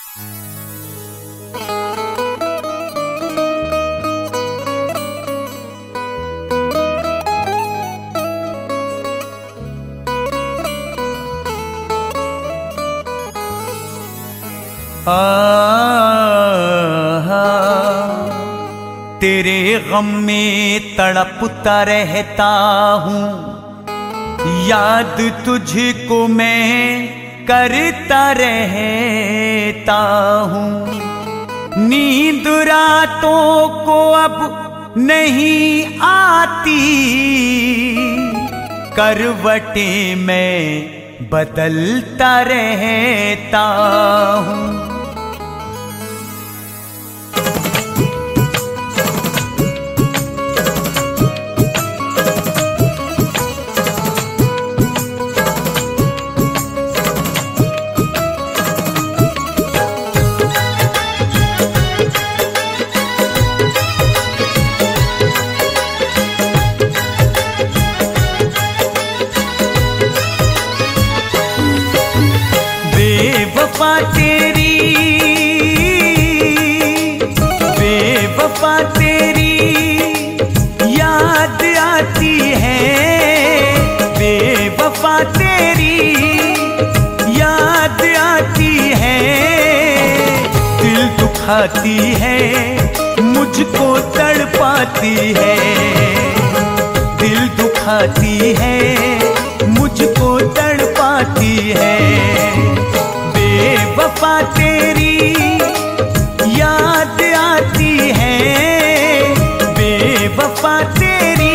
तेरे गम में तड़पता रहता हूँ, याद तुझको मैं करता रहता हूँ। नींद रातों को अब नहीं आती, करवटें मैं बदलता रहता हूँ। बेवफा तेरी याद आती है, बेवफा तेरी याद आती है। दिल दुखाती है, मुझको तड़पाती है, दिल दुखाती है, मुझको तड़पाती है। बेवफा तेरी याद आती है, बेवफा तेरी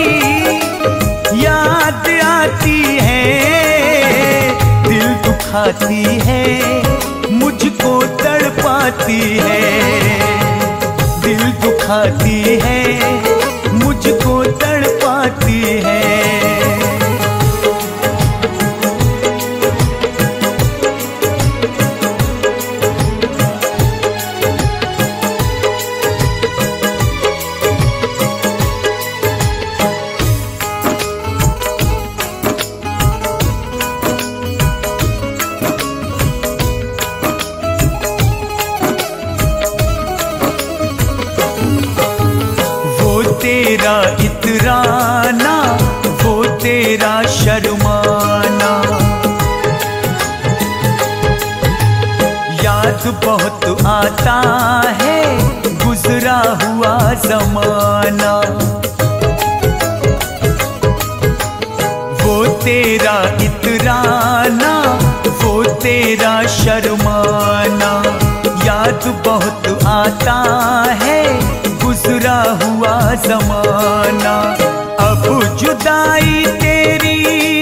याद आती है। दिल दुखाती है, मुझको तड़पाती है, दिल दुखाती है, मुझको तड़पाती है। तेरा इतराना, वो तेरा शर्माना, याद बहुत आता है गुजरा हुआ जमाना। वो तेरा इतराना, वो तेरा शर्माना, याद बहुत आता है गुजरा हुआ जमाना। अब जुदाई तेरी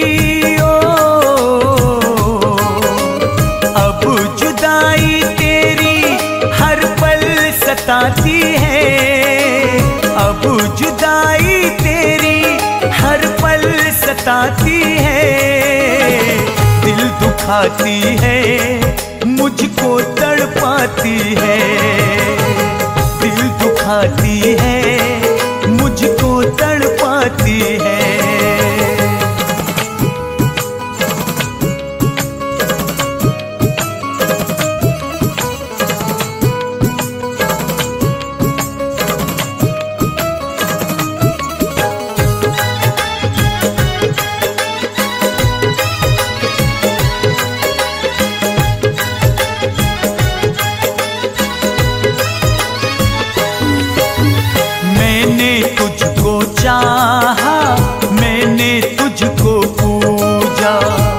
अब जुदाई तेरी हर पल सताती है, अब जुदाई तेरी हर पल सताती है। दिल दुखाती है, मुझको तड़पाती है, दिल दुखाती है, मुझको तड़पाती है। चाहा, मैंने तुझको पूजा,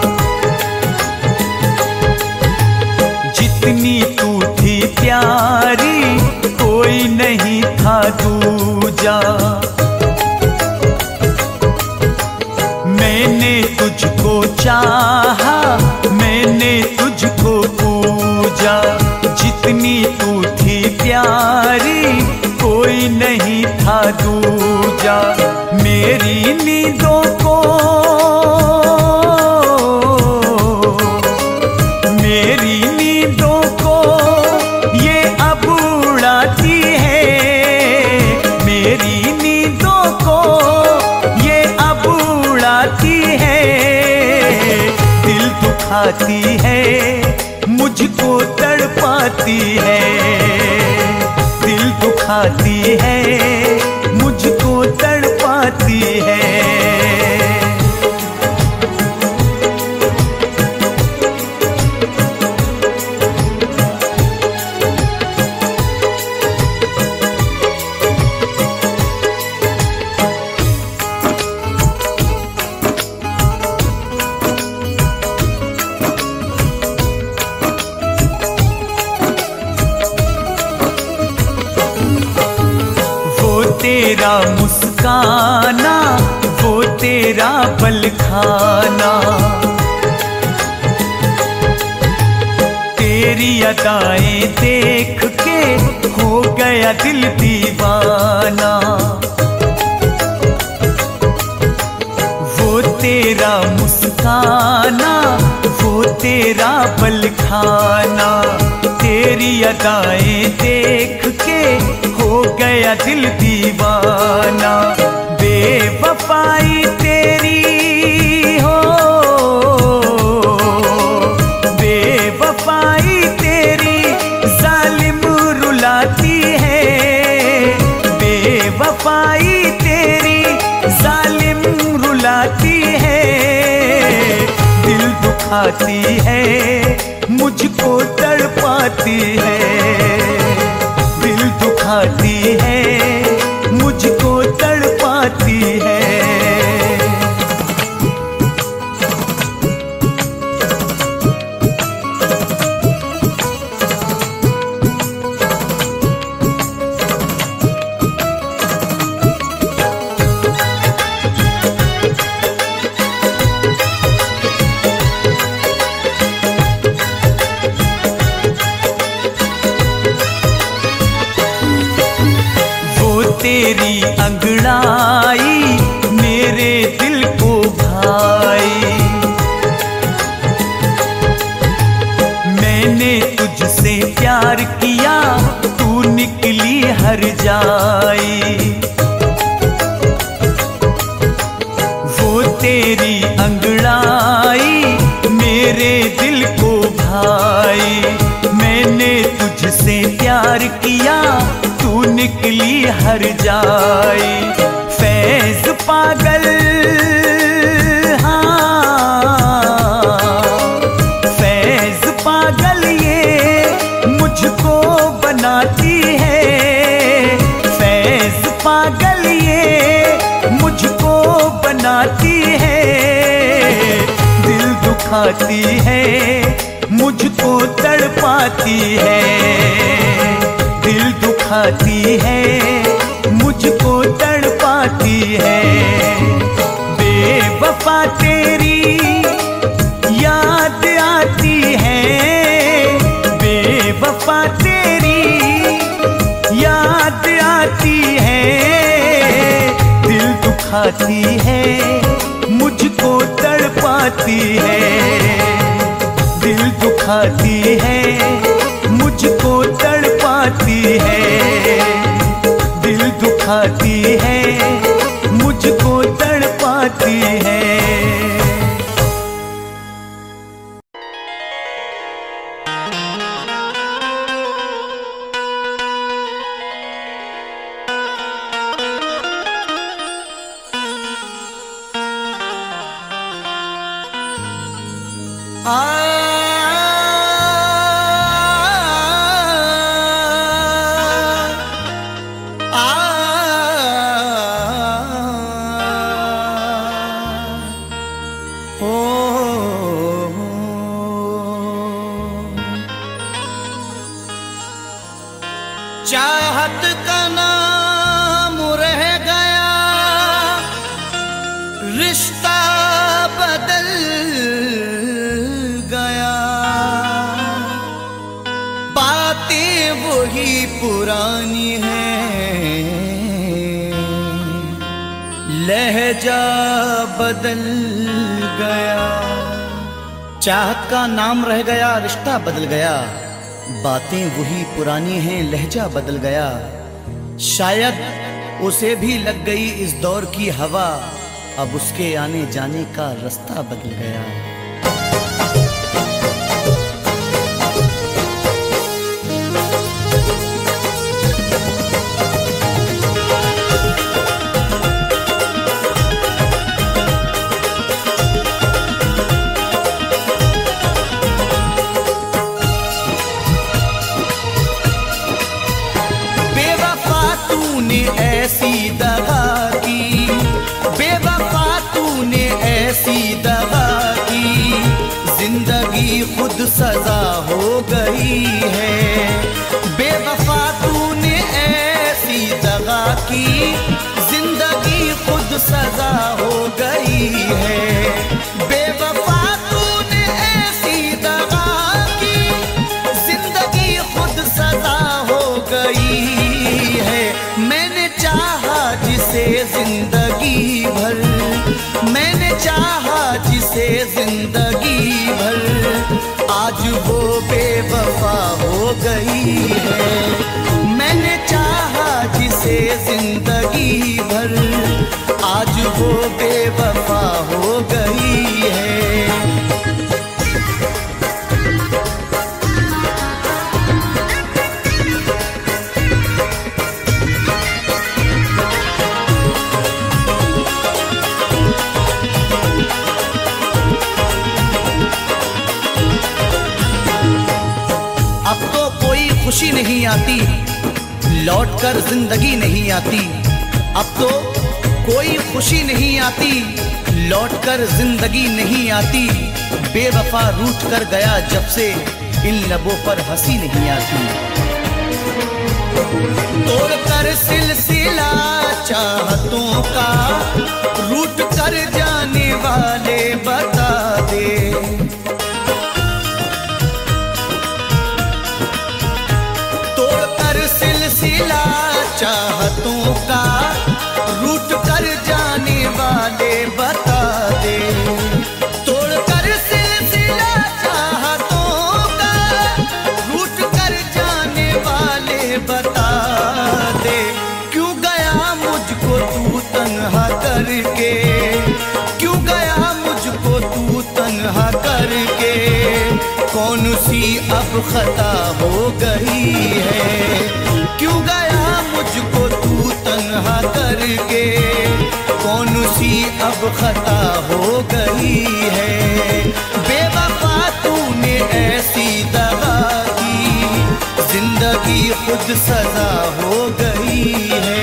जितनी तू थी प्यारी कोई नहीं था दूजा। मैंने तुझको चाहा, मैंने तुझको पूजा, जितनी तू थी प्यारी कोई नहीं था दूजा। मेरी नींदों को, मेरी नींदों को ये अब उड़ाती है, मेरी नींदों को ये अब उड़ाती है। दिल दुखाती है, मुझको तड़पाती पाती है, दिल दुखाती है, मुझको तड़पाती है। तेरा मुस्काना, वो तेरा पल खाना, तेरी अदाएं देख के हो गया दिल दीवाना। वो तेरा मुस्काना, वो तेरा पल खाना, तेरी अदाएं देख के हो गया दिल दीवाना। बेवफाई तेरी हो, बेवफाई तेरी जालिम रुलाती है, बेवफाई तेरी जालिम रुलाती है। दिल दुखाती है, मुझको तड़पाती है, दिल दुखाती है, मुझको तड़पाती है। तेरी अंगड़ाई मेरे दिल को भाई, मैंने तुझसे प्यार किया, तू निकली हर जाई। वो तेरी अंगड़ाई मेरे दिल को भाई, मैंने तुझसे प्यार किया, तू निकली हर जाई। फैज पागल, हाँ फैज पागल ये मुझको बनाती है, फैज पागल ये मुझको बनाती है। दिल दुखाती है, मुझको तड़पाती है, दिल दुखाती है, मुझको तड़पाती है। बेवफा तेरी याद आती है, बेवफा तेरी याद आती है। दिल दुखाती है, मुझको तड़पाती है, दिल दुखाती है, मुझको तड़पाती है, दिल दुखाती है, मुझको तड़पाती है। चाहत का नाम रह गया, रिश्ता बदल गया, बातें वही पुरानी हैं, लहजा बदल गया। चाहत का नाम रह गया, रिश्ता बदल गया, बातें वही पुरानी हैं, लहजा बदल गया। शायद उसे भी लग गई इस दौर की हवा, अब उसके आने जाने का रास्ता बदल गया। सजा हो गई है। बेवफा तूने ऐसी दगा की, जिंदगी खुद सजा हो गई है। बेवफा तूने ऐसी दगा की, जिंदगी खुद सजा हो गई है। मैंने चाहा जिसे जिंदगी भर, मैंने चाहा जिसे जिंदगी भर, आज वो बेवफा हो गई है। मैंने चाहा जिसे जिंदगी भर, आज वो बेवफा हो गई है। अब तो कोई खुशी नहीं आती, लौटकर जिंदगी नहीं आती। अब तो कोई खुशी नहीं आती, लौटकर जिंदगी नहीं आती। बेवफा रूठ कर गया जब से, इन लबों पर हंसी नहीं आती। तोड़कर सिलसिला चाहतों का, रूठ कर जाने वाले बता दे। सिलसिला चाहतों का, रूठ कर जाने वाले बता दे। तोड़कर सिलसिला चाहतों का, रूठ कर जाने वाले बता दे। क्यों गया मुझको तू तन्हा करके, क्यों गया मुझको तू तन्हा करके। कौन सी अब खता हो गई है, क्यों गया मुझको तू तन्हा करके। कौन सी अब खता हो गई है। बेवफा तूने ऐसी दगा की, जिंदगी खुद सजा हो गई है।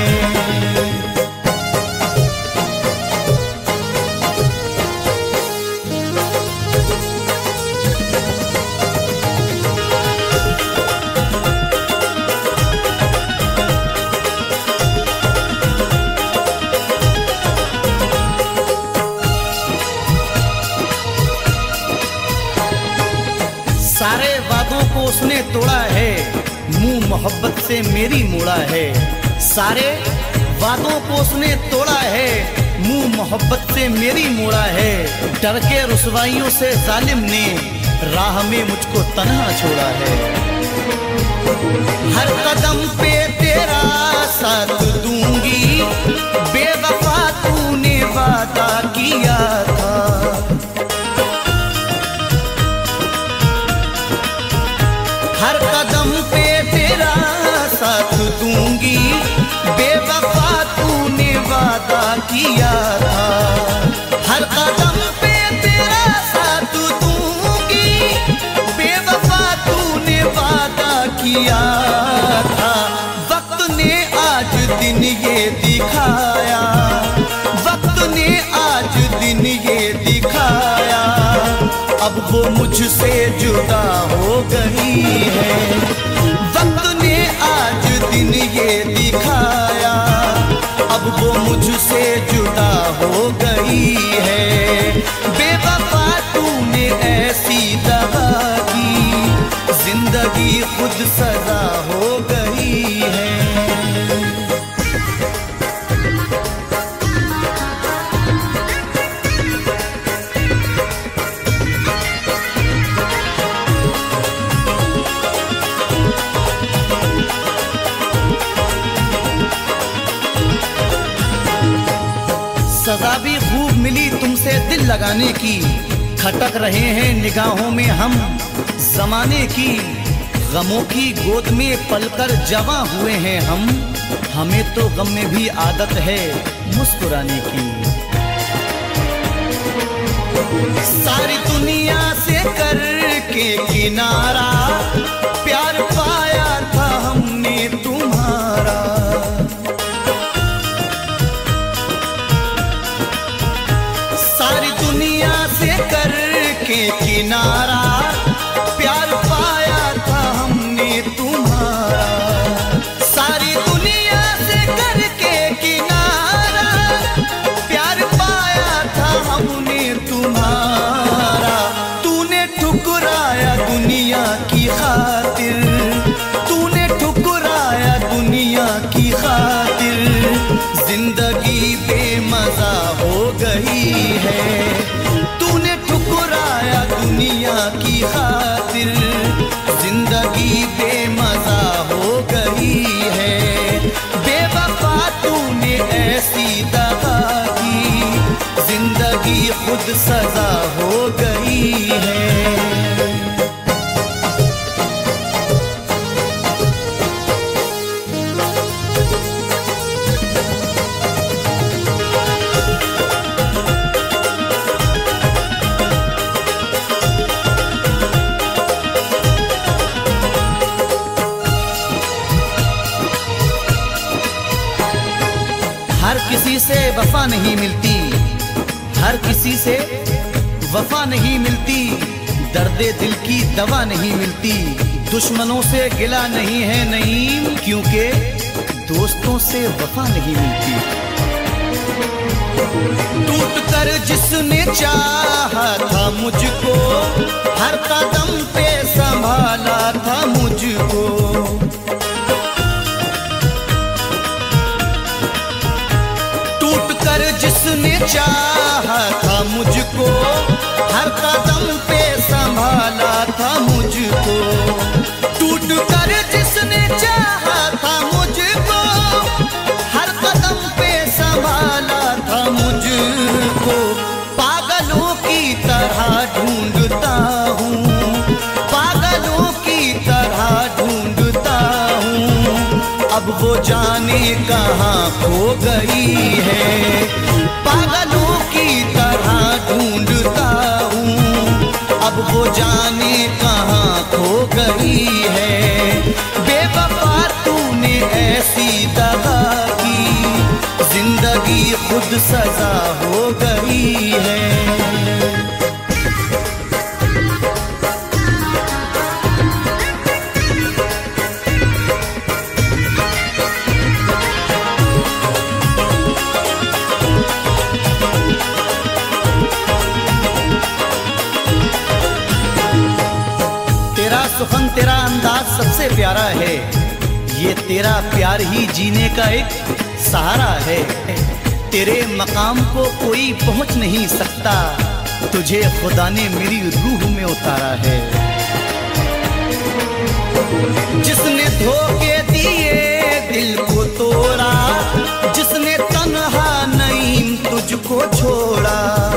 सारे वादों को उसने तोड़ा है, मुंह मोहब्बत से मेरी मोड़ा है। सारे वादों को उसने तोड़ा है, मुंह मोहब्बत से मेरी मोड़ा है। डर के रुसवाइयों से जालिम ने राह में मुझको तन्हा छोड़ा है। हर कदम पे तेरा साथ दूंगी, बेवफा तूने वादा किया था। हर कदम पे तेरा साथ दूंगी, बेवफा तूने वादा किया था। हर कदम पे तेरा साथ दूंगी, बेवफा तूने वादा किया था। वक्त ने आज दिन ये दिखाया, वक्त ने आज दिन ये दिखाया। अब वो मुझसे जुदा हो गई है। वक्त ने आज दिन ये दिखाया, अब वो मुझसे जुदा हो गई है। बेवफा तूने ऐसी दगा की, जिंदगी खुद सजा हो गई है। सजा भी खूब मिली तुमसे दिल लगाने की, खटक रहे हैं निगाहों में हम जमाने की। गमों की गोद में पलकर जवां हुए हैं हम, हमें तो गम में भी आदत है मुस्कुराने की। सारी दुनिया से करके किनारा, प्यार पाया था हमने तुम्हारा। सारी दुनिया से करके किनारा, प्यार किसी से वफा नहीं मिलती, हर किसी से वफा नहीं मिलती, दर्दे दिल की दवा नहीं मिलती। दुश्मनों से गिला नहीं है नईम, क्योंकि दोस्तों से वफा नहीं मिलती। टूट कर जिसने चाहा था मुझको, हर कदम पे संभाला था मुझको। टूट कर जिसने चाहा था मुझको, हर कदम पे संभाला था मुझको। टूट कर जिसने चाहा था मुझको, हर कदम पे संभाला था मुझको। पागलों की तरह ढूंढता हूँ, पागलों की तरह ढूंढता हूँ, अब वो जाने कहाँ खो गई है। पागलों की तरह ढूंढता हूँ, अब वो जाने कहाँ खो गई है। बेवफा तूने ऐसी दगा की, जिंदगी खुद सजा हो गई है। सुखन तेरा अंदाज सबसे प्यारा है, ये तेरा प्यार ही जीने का एक सहारा है। तेरे मकाम को कोई पहुंच नहीं सकता, तुझे खुदा ने मेरी रूह में उतारा है। जिसने धोखे दिए दिल को तोड़ा, जिसने तन्हा नईम तुझको छोड़ा।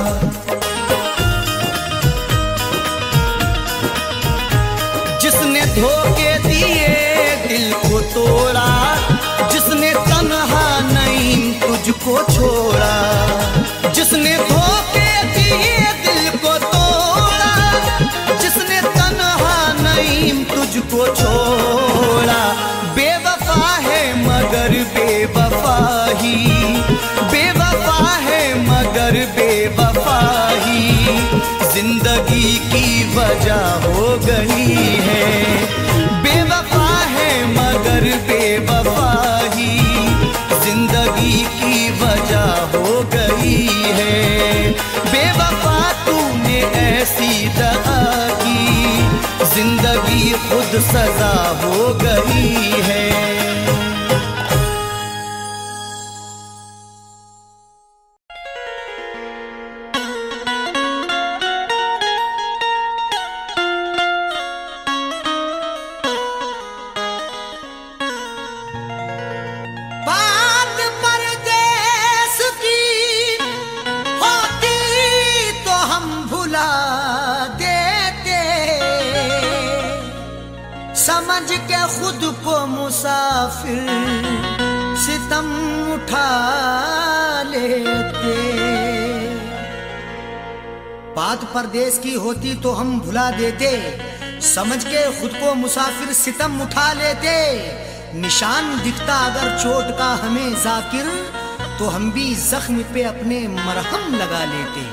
जिसने धोखे दिए दिल को तोड़ा, जिसने तन्हा नईम तुझको छोड़ा। जिसने धोखे दिए दिल को तोड़ा, जिसने तन्हा नईम तुझको छोड़ा। बेवफा है मगर बेवफा ही, बेवफा है मगर बेवफा ही, जिंदगी की वजह हो गई है। बेवफा है मगर बेवफा ही, जिंदगी की वजह हो गई है। बेवफा तूने ऐसी दगा की, जिंदगी खुद सजा हो गई है। समझ के खुद को मुसाफिर सितम उठा लेते। बात परदेश की होती तो हम भुला देते, समझ के खुद को मुसाफिर सितम उठा लेते। निशान दिखता अगर चोट का हमें जाकिर, तो हम भी जख्म पे अपने मरहम लगा लेते।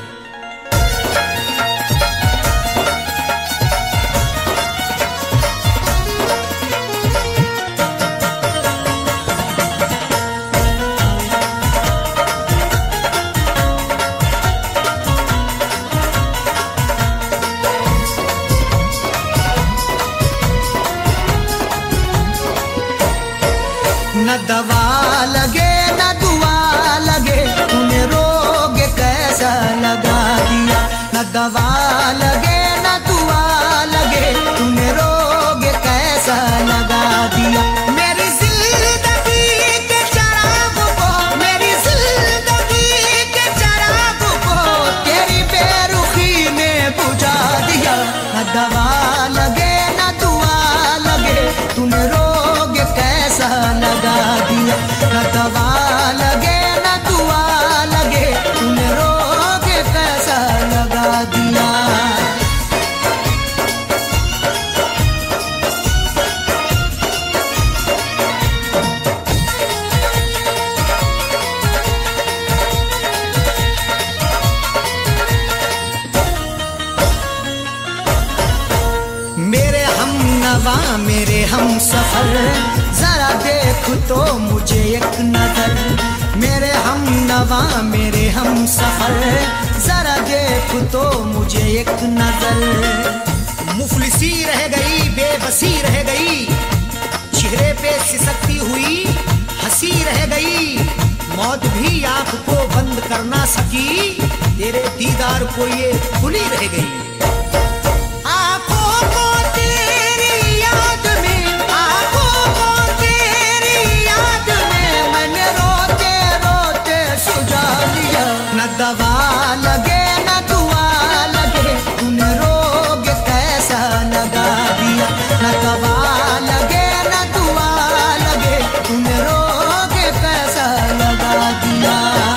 न दवा लगे न दुआ लगे, तूने रोग कैसा लगा दिया। न दवा लगे न दुआ लगे, तूने रोग कैसा लगा दिया। मेरी जिंदगी के चराग को, मेरी जिंदगी के चराग को तेरी बेरुखी ने बुझा दिया। न दवा लगे न दुआ लगे, तूने रोग कैसा लगा दिया। न दवा हम सफर, जरा देख तो मुझे एक नजर। मेरे हम नवा मेरे हम सफर, जरा देख तो मुझे एक नजर। मुफलिसी रह गई, बेबसी रह गई, चेहरे पे सिसकती हुई हंसी रह गई। मौत भी आंख को बंद कर ना सकी, तेरे दीदार को ये खुली रह गई। आंखों को तेरी याद में, आंखों को तेरी याद में, मैंने रोते रोते सुझा लिया। न दवा लगे न दुआ लगे, तूने रोग कैसा लगा दिया। न दवा लगे न दुआ लगे, तूने रोग कैसा लगा दिया।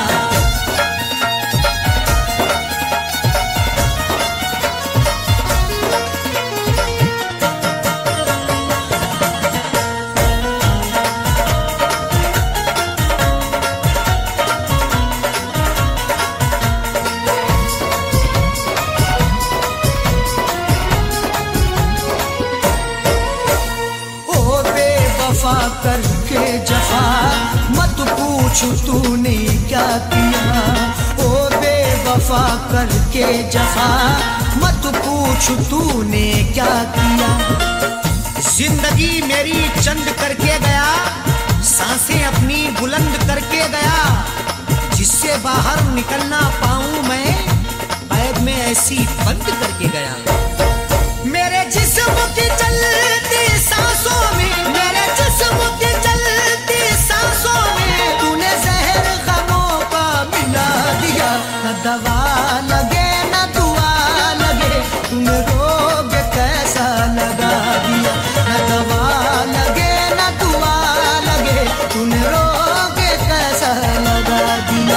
करके जफा मत पूछ तूने क्या किया। ओ बेवफा करके जफा मत पूछ तूने क्या किया। जिंदगी मेरी चंद करके गया, सांसें अपनी बुलंद करके गया। जिससे बाहर निकलना पाऊं मैं, बैग में ऐसी बंद करके गया। मेरे जिस्म की चलती सांसों में, मेरे जिस्म की चलती सांसों में, तूने जहर गमों का मिला दिया। न दवा लगे न दुआ लगे, तूने रोग कैसा लगा दिया। न दवा लगे न दुआ लगे, तूने रोग कैसा लगा दिया।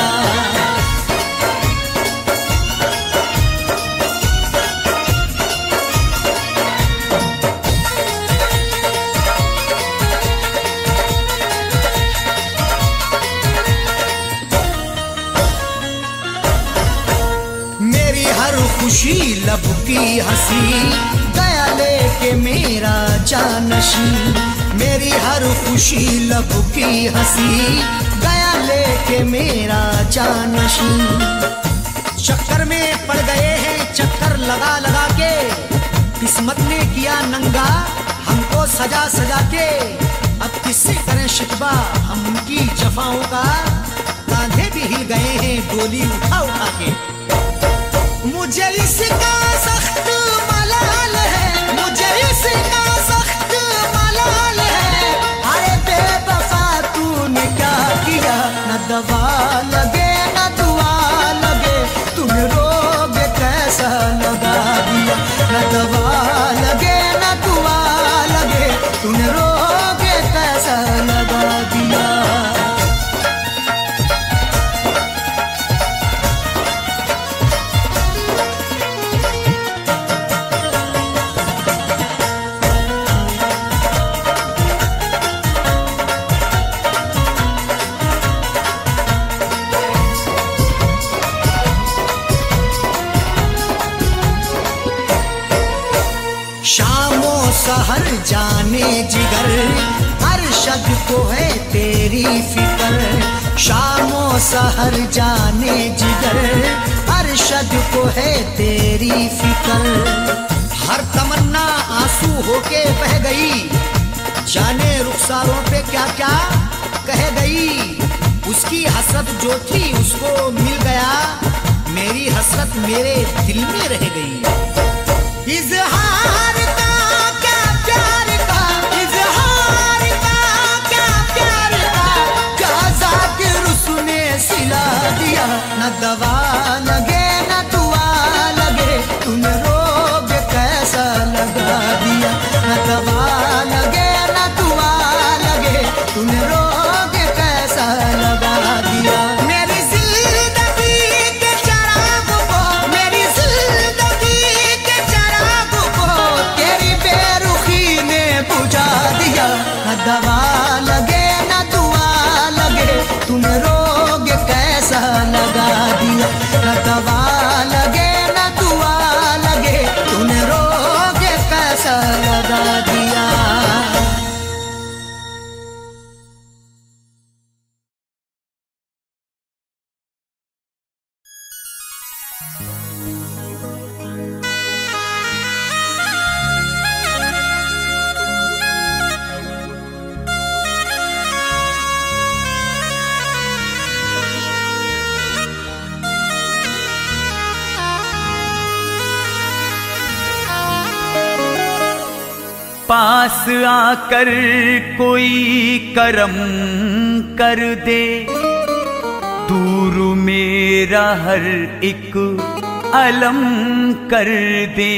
खुशी लब की हंसी गया लेके मेरा जानशी। मेरी हर खुशी लब की हंसी गया लेके मेरा जानशी। चक्कर में पड़ गए हैं चक्कर लगा लगा के, किस्मत ने किया नंगा हमको सजा सजा के। अब किससे करें शिकवा हम उनकी जफाओं का, कांधे भी हिल गए हैं डोली उठा उठा के। मुझे इसका सख्त मलाल है, मुझे इसका सख्त मलाल है। अरे बेवफा तूने क्या किया। न दवा लगे न दुआ लगे, तूने रोग कैसा लगा दिया। न दवा लगे न दुआ लगे, तूने रोग कैसा लगा दिया। सहर जाने जिगर, अरशद को है तेरी फिक्र। शामो सहर जाने जिगर, अरशद को है तेरी फिक्र। हर तमन्ना आंसू होके बह गई, जाने रुखसारों पे क्या क्या कह गई। उसकी हसरत जो थी उसको मिल गया, मेरी हसरत मेरे दिल में रह गई। इज़हार का क्या प्यार का, इज़हार का क्या प्यार का, क्या ज़ाकिर उसने सिला दिया। न दवा लगे न दुआ लगे, तूने रोग कैसा लगा दिया। न दवा लगे न दुआ लगे, तूने रोग कैसा लगा दिया। मेरी जिंदगी के चराग को, मेरी जिंदगी के चराग को पास आकर कोई करम कर दे, दूर मेरा हर एक अलम कर दे।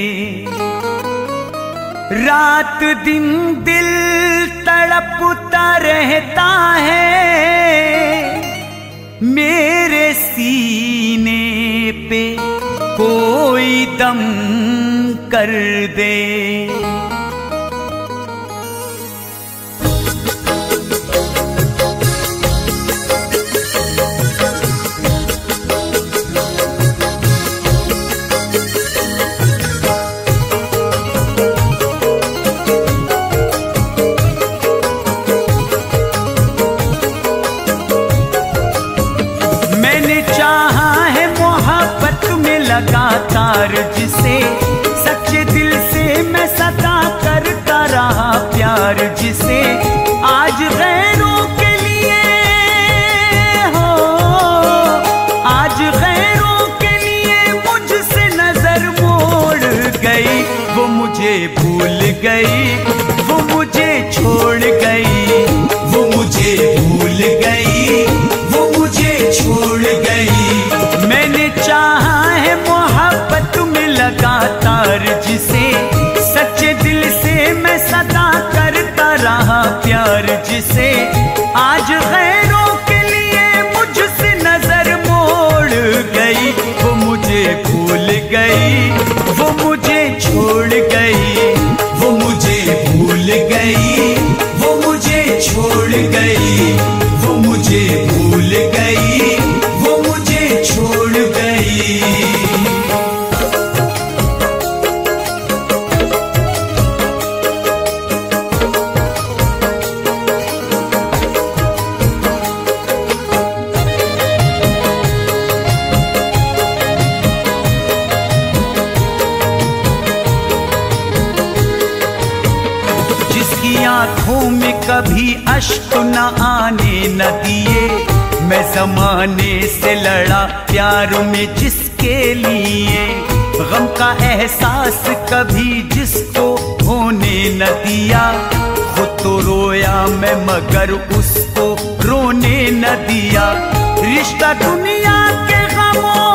रात दिन दिल तड़पता रहता है, मेरे सीने पे कोई दम कर दे। लगातार जिसे सच्चे दिल से मैं सदा करता रहा प्यार, जिसे आज गैरों के लिए हो, आज गैरों के लिए मुझसे नजर मोड़ गई। वो मुझे भूल गई, वो मुझे छोड़ गई, वो मुझे भूल गई, वो मुझे छोड़ गई। मैंने चाहा है मोहब्बत में लगातार जिसे सच्चे दिल से मैं सदा करता रहा प्यार, जिसे आज गैरों के लिए मुझसे नजर मोड़ गई। वो मुझे भूल गई, वो मुझे छोड़ गई, वो मुझे भूल गई, वो मुझे छोड़ गई, वो मुझे भूल गई, वो मुझे छोड़ गई। आँखों में कभी अश्क न आने न दिए, मैं ज़माने से लड़ा प्यार में जिसके लिए। गम का एहसास कभी जिसको होने न दिया, खुद तो रोया मैं मगर उसको रोने न दिया। रिश्ता दुनिया के गमों,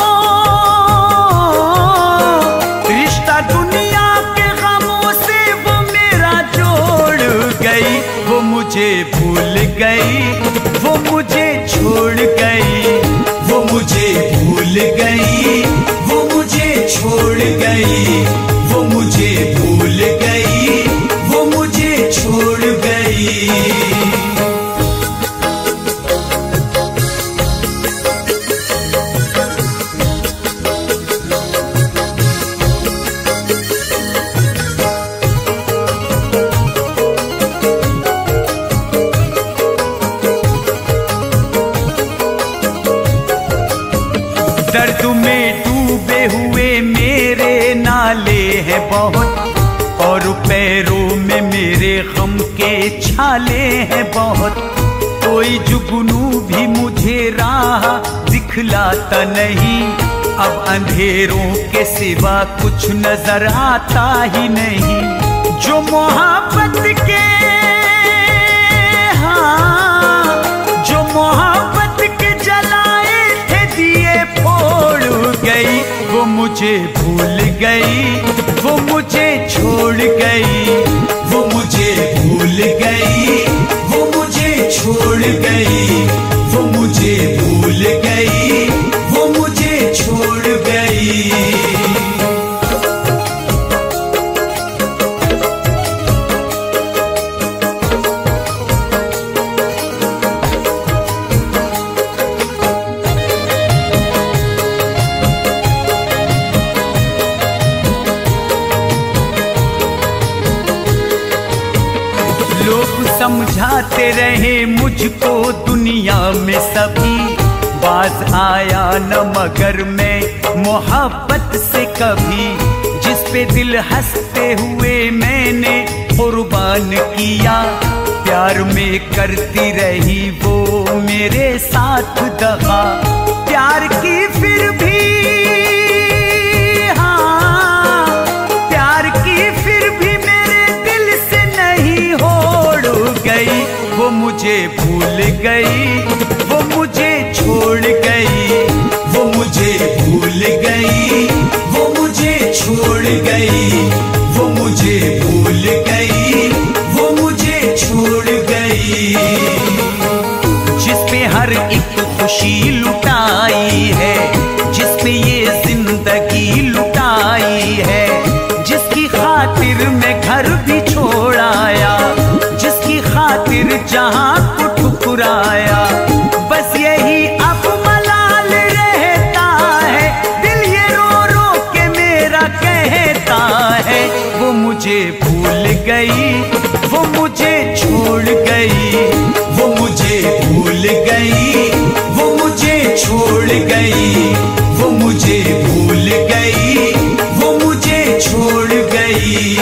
रिश्ता दुनिया के गमों से वो मेरा जोड़ गई। वो मुझे भूल गई, वो मुझे छोड़ गई, वो मुझे भूल गई, वो मुझे छोड़ गई, वो मुझे भूल गई, वो मुझे छोड़ गई। दर्द में डूबे हुए मेरे नाले हैं बहुत, और पैरों में मेरे गम के छाले हैं बहुत। कोई जुगनू भी मुझे राह दिखलाता नहीं, अब अंधेरों के सिवा कुछ नजर आता ही नहीं। जो मोहब्बत के, हाँ, जो मोहब्बत के जलाए थे दिए फोड़ गई। वो मुझे भूल गई, वो मुझे छोड़ गई, वो मुझे भूल गई, वो मुझे छोड़ गई, वो मुझे भूल गई, वो मुझे छोड़ गई। समझाते रहे मुझको दुनिया में सभी, बाज आया न मगर मैं मोहब्बत से कभी। जिस पे दिल हंसते हुए मैंने कुर्बान किया, प्यार में करती रही वो मेरे साथ दगा। प्यार की फिर भी, हाँ, प्यार की फिर भी मेरे दिल से नहीं मुझे भूल गई, वो मुझे छोड़ गई, वो मुझे भूल गई, वो मुझे छोड़ गई, वो मुझे भूल गई, वो मुझे छोड़ गई। जिसपे हर एक खुशी लुटाई है, जिसपे ये जिंदगी लुटाई है, जिसकी खातिर मैं घर भी छोड़ आया, जिसकी खातिर जहां को ठुकराया, बस यही अब मलाल रहता है, दिल ये रो रो के मेरा कहता है। वो मुझे भूल गई, वो मुझे छोड़ गई, वो मुझे भूल गई, वो मुझे छोड़ गई, वो मुझे भूल गई, वो मुझे छोड़ गई।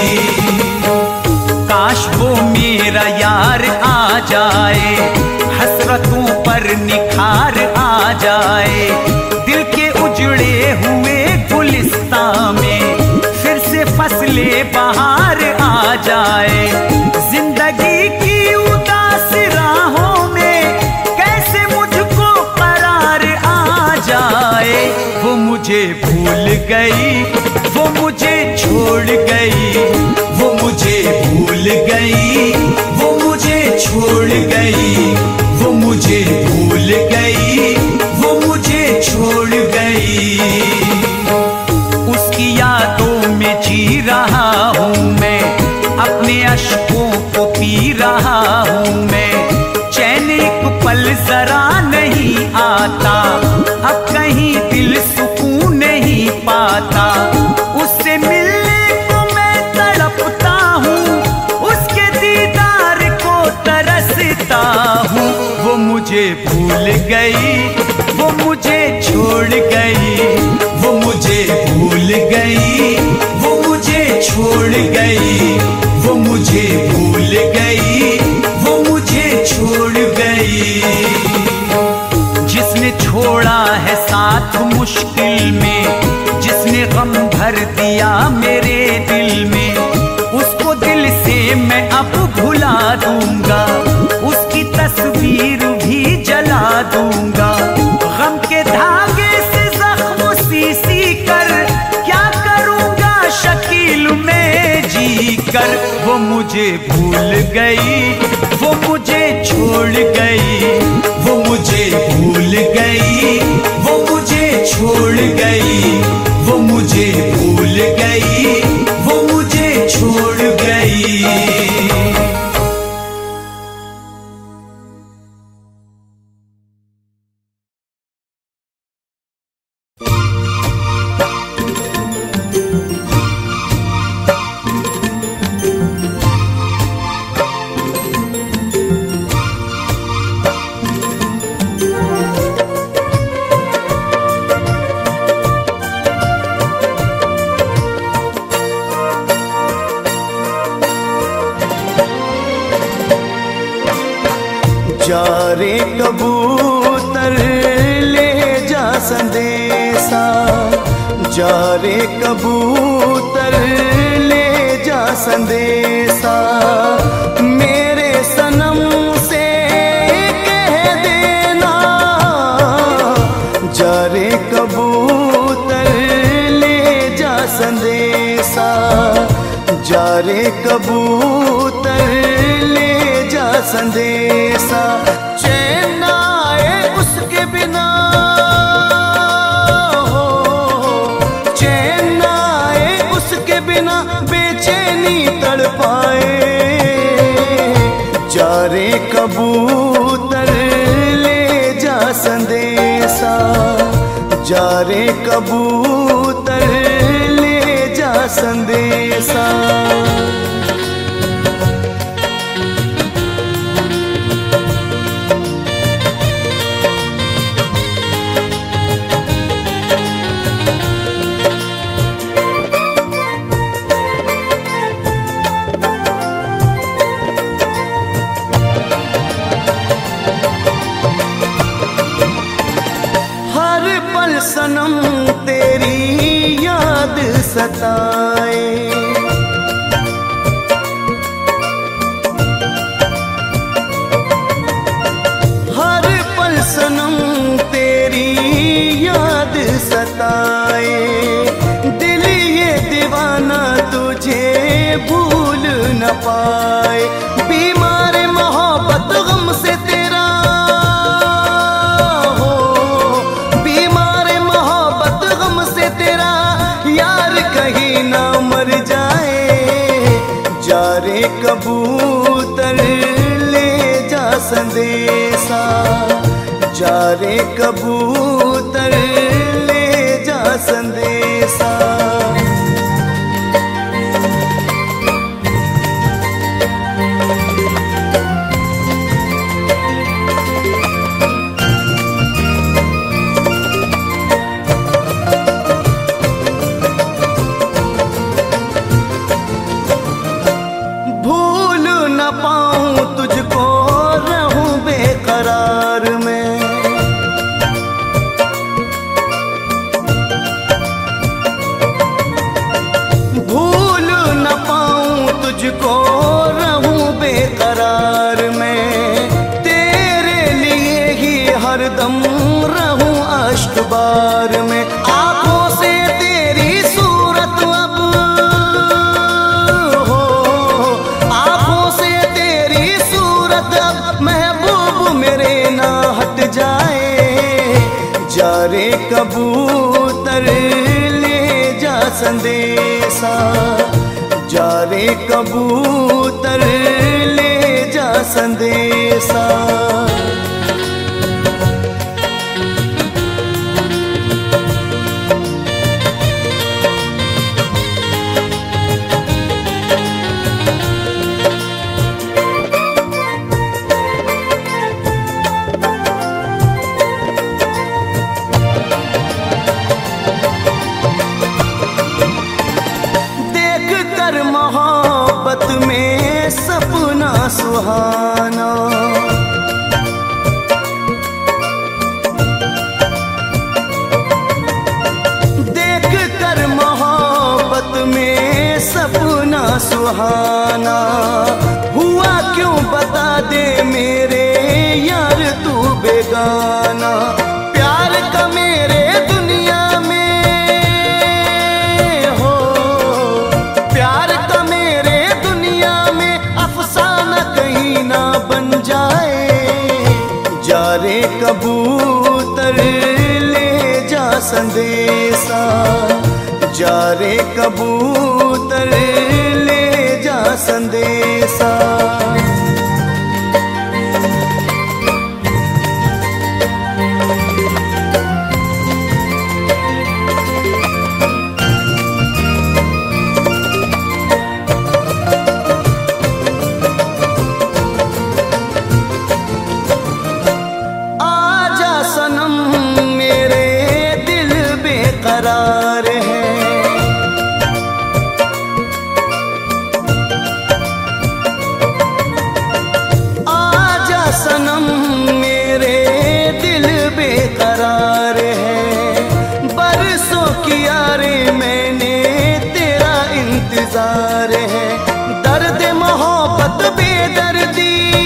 काश वो मेरा यार आ जाए, हसरतों पर निखार आ जाए, दिल के उजड़े हुए गुलिस्तां में फिर से फसले बहार आ जाए। जिंदगी की उदास राहों में कैसे मुझको करार आ जाए। वो मुझे भूल गई, वो मुझे छोड़ गई, वो मुझे भूल गई, वो मुझे छोड़ गई, वो मुझे भूल गई, वो मुझे छोड़ गई। उसकी यादों में जी रहा हूँ मैं, अपने अश्कों को पी रहा हूँ मैं, चैन एक पल जरा नहीं आता, अब कहीं दिल सुकून नहीं पाता। उससे मिलने को मैं तड़पता हूँ, उसके दीदार को तरसता हूँ। वो मुझे भूल गई, वो मुझे छोड़ गई, वो मुझे भूल गई, वो मुझे छोड़ गई, वो मुझे भूल गई, वो मुझे छोड़ गई। जिसने छोड़ा है साथ मुश्किल में, जिसने गम भर दिया मेरे दिल में, उसको दिल से मैं अब भुला दूंगा, उसकी तस्वीर भी जला दूंगा। गम के धागे से जख्म सी कर क्या करूंगा शकील में जी कर। वो मुझे भूल गई, वो मुझे छोड़ गई, वो मुझे भूल गई, वो मुझे छोड़ गई, वो मुझे भूल गई, वो मुझे छोड़ गई। जा रे कबूतर ले जा संदेशा, जा रे कबूतर ले जा संदेशा, मेरे सनम से कह देना। जा रे कबूतर ले जा संदेशा, जा रे कबूतर ले जा संदेशा, चैन आए उसके बिना, हो चैन आए उसके बिना बेचैनी तड़पाए। जा रे कबूतर ले जा संदेशा, जा रे कबूतर ले जा संदेशा। सनम तेरी याद सताए, पाए। बीमार मोहब्बत गम से तेरा हो, बीमार मोहब्बत गम से तेरा यार कहीं ना मर जाए। जा रे कबूतर ले जा संदेशा, जा रे कबूतर ले जा संदेशा। भूल न पाऊं तुझको रहूं बेकरार में, भूल न पाऊं तुझको रहूं बेकरार में। तेरे लिए ही हरदम रहूं अश्कबार में। आंखों से तेरी सूरत अब हो, आंखों से तेरी सूरत अब महबूब मेरे ना हट जाए। जा रे कबूतर ले जा संदेशा, जा रे कबूतर ले जा संदेशा। मोहब्बत में सपना सुहाना, देख कर मोहब्बत में सपना सुहाना। हुआ क्यों बता दे मेरे यार तू बेगाना। प्यार का मेरे दुनिया में हो, प्यार का मेरे दुनिया में अफसाना कहीं ना बन जाए। जा रे कबूतर ले जा संदेशा, जा रे कबूतर ले जा संदेशा। आजा सनम मेरे दिल बेकरार है, आजा सनम मेरे दिल बेकरार है। बरसों किया रे मैंने तेरा इंतजार है। दर्द मोहब्बत बेदर्दी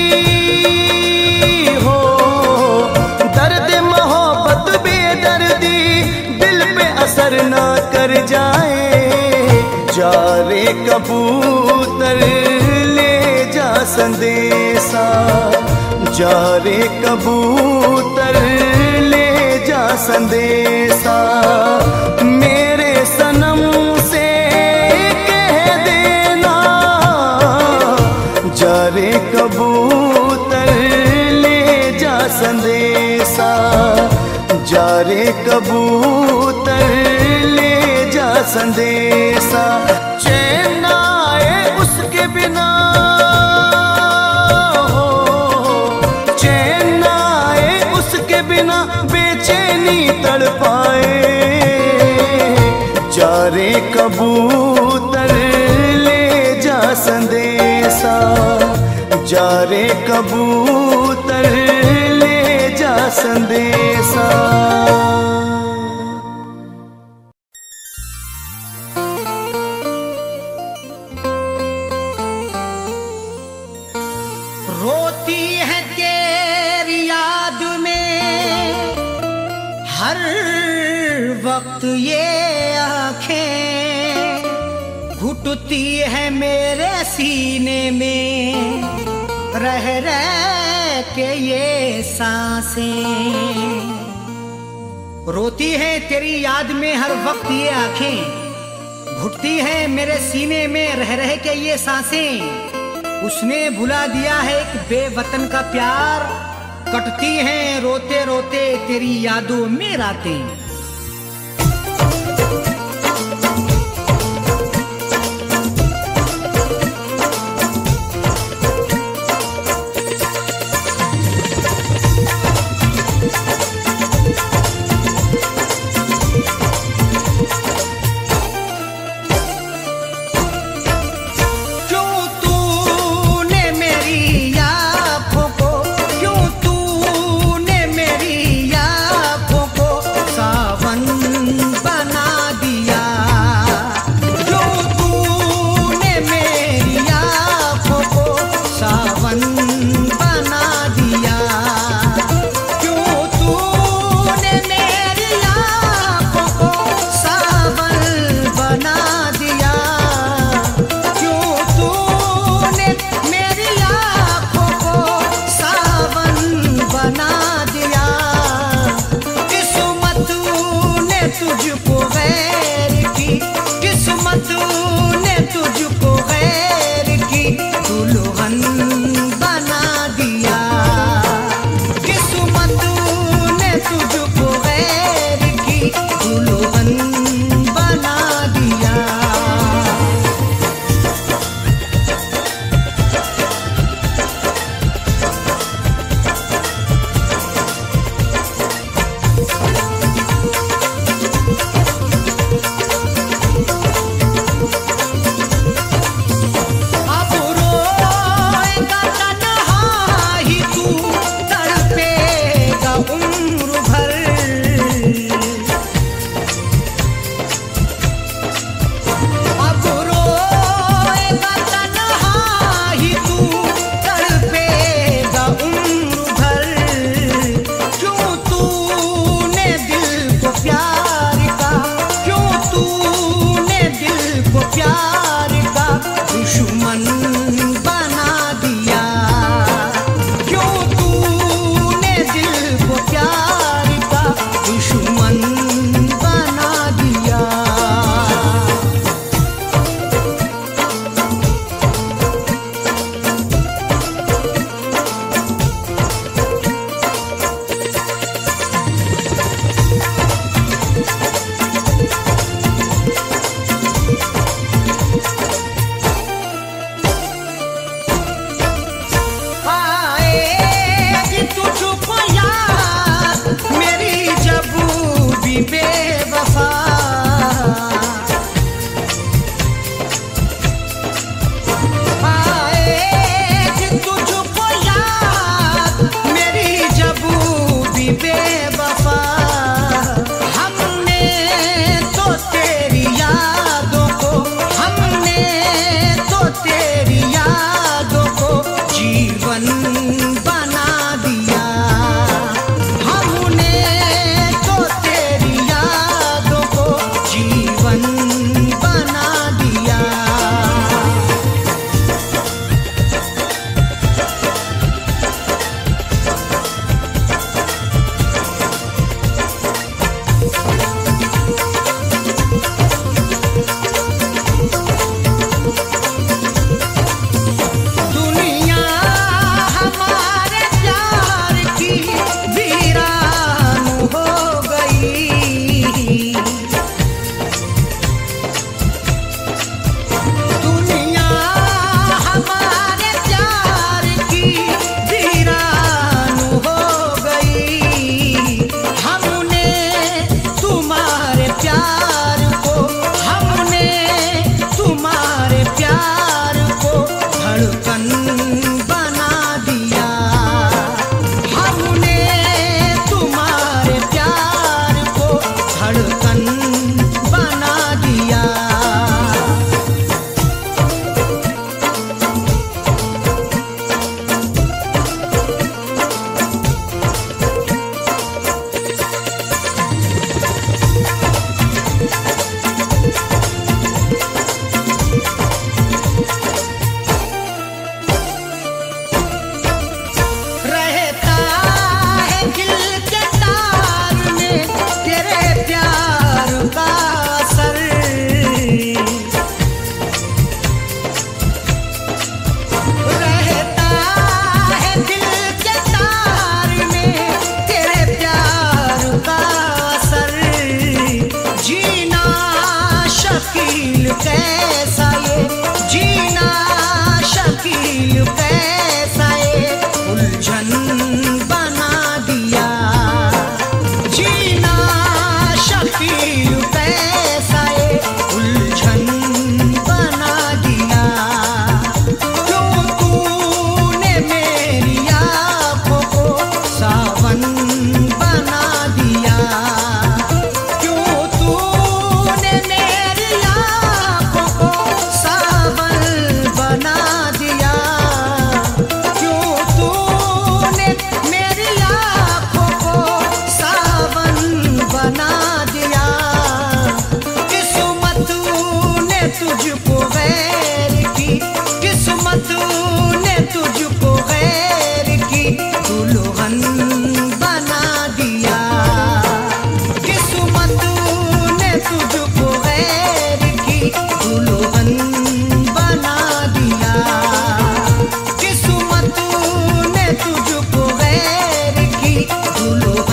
हो, दर्द मोहब्बत बेदर्दी दिल पे असर ना कर जाए। जा रे कबूतर ले जा संदेशा, जा रे कबूतर ले जा संदेशा। मेरे सनम से कह देना, जा रे कबूतर ले जा संदेशा, जा रे कबूतर ले जा संदेशा। चैन आए उसके बिना हो, चैन आए उसके बिना बेचैनी तड़पाए। जा रे कबूतर ले जा संदेशा, जा रे कबूतर ले जा संदेशा। रोती है तेरी याद में हर वक्त ये आँखें, घुट घुटती है मेरे सीने में रह रह के ये सांसें, रोती है तेरी याद में हर वक्त ये आंखें, घुटती है मेरे सीने में रह रह के ये सांसें। उसने भुला दिया है एक बेवतन का प्यार, कटती हैं रोते रोते तेरी यादों में रातें। सा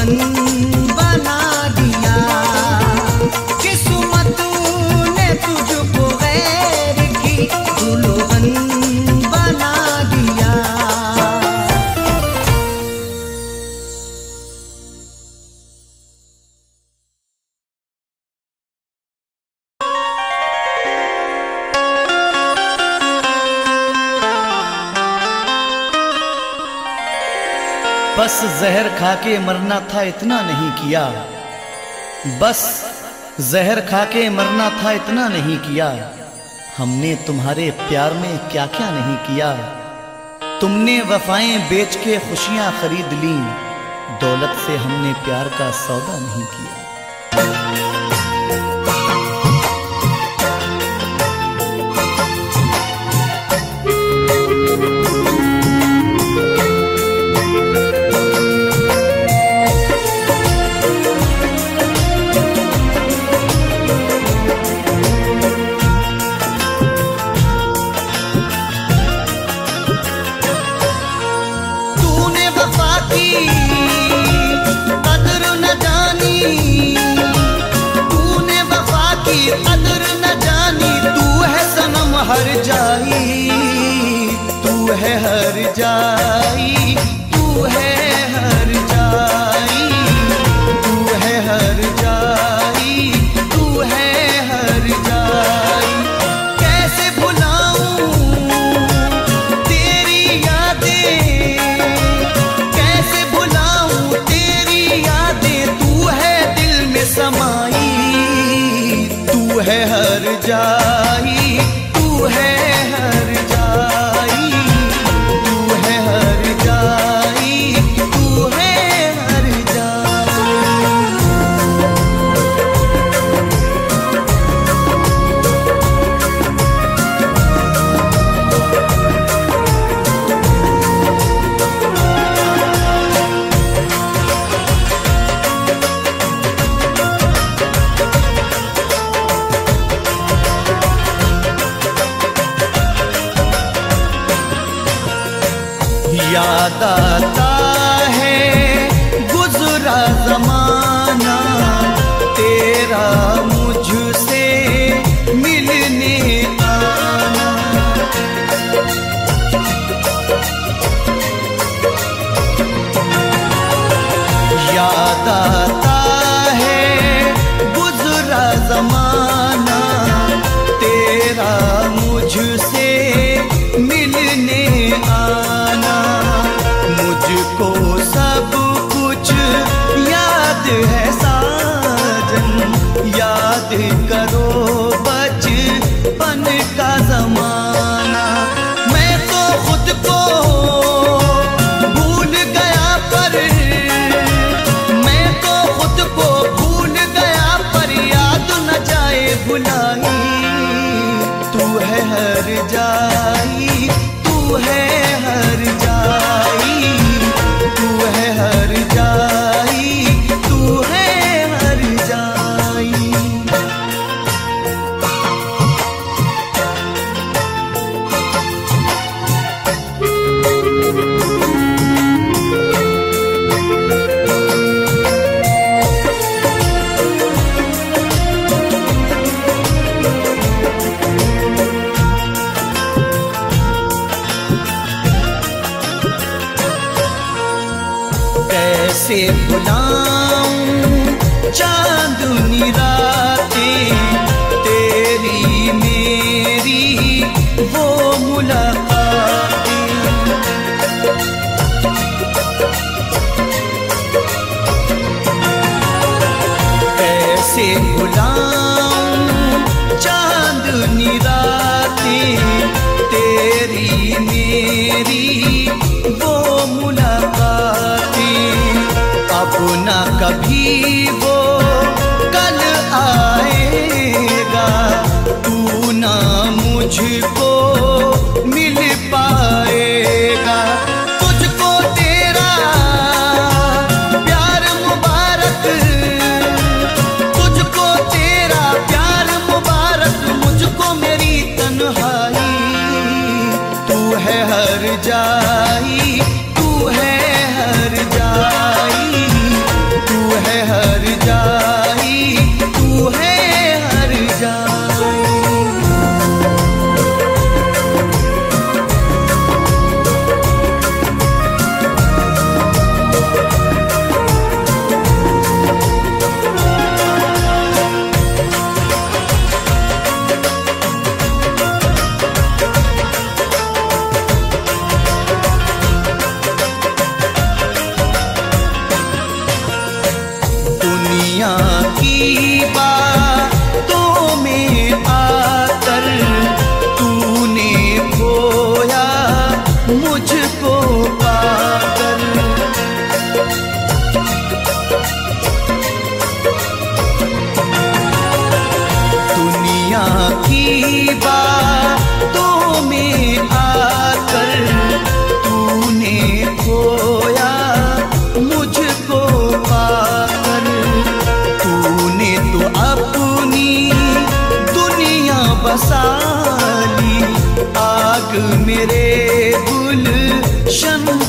दुल्हन बना दिया, किस्मत ने तुझको गैर की दुल्हन बना दिया। बस जहर खा के मरना था इतना नहीं किया, बस जहर खा के मरना था इतना नहीं किया। हमने तुम्हारे प्यार में क्या क्या नहीं किया। तुमने वफाएं बेच के खुशियां खरीद ली, दौलत से हमने प्यार का सौदा नहीं किया। कदर न जानी, तू है सनम हर जाई, तू है हर जाई, तू है हर जाई, तू है हर जाई, तू है हर जाई। कैसे भुलाऊं तेरी यादें, कैसे भुलाऊं तेरी यादें, तू है दिल में समाई, तू है हर जाई, तू है हर जाई, तू है हर जाई, तू है हर जाई। याद आता है गुजरा जमाना, तेरा मुझसे मिलने आना। याद आता है गुजरा जमाना, तेरा मुझसे मिलने आना। मुझको सब कुछ याद है साजन, याद करो बचपन का जमाना। मैं तो खुद को भूल गया पर, मैं तो खुद को भूल गया पर याद न जाए भुलाई। तू है हर जाई, तू है हर जाई, तू है हर जाई, तू है हर जाई। कैसे भुलाऊं चांदनी रातें, तेरी मेरी वो मुलाकातें। कैसे भुलाऊं चांदनी रातें, तेरी मेरी वो मुलाकातें। अब ना कभी वो कल आ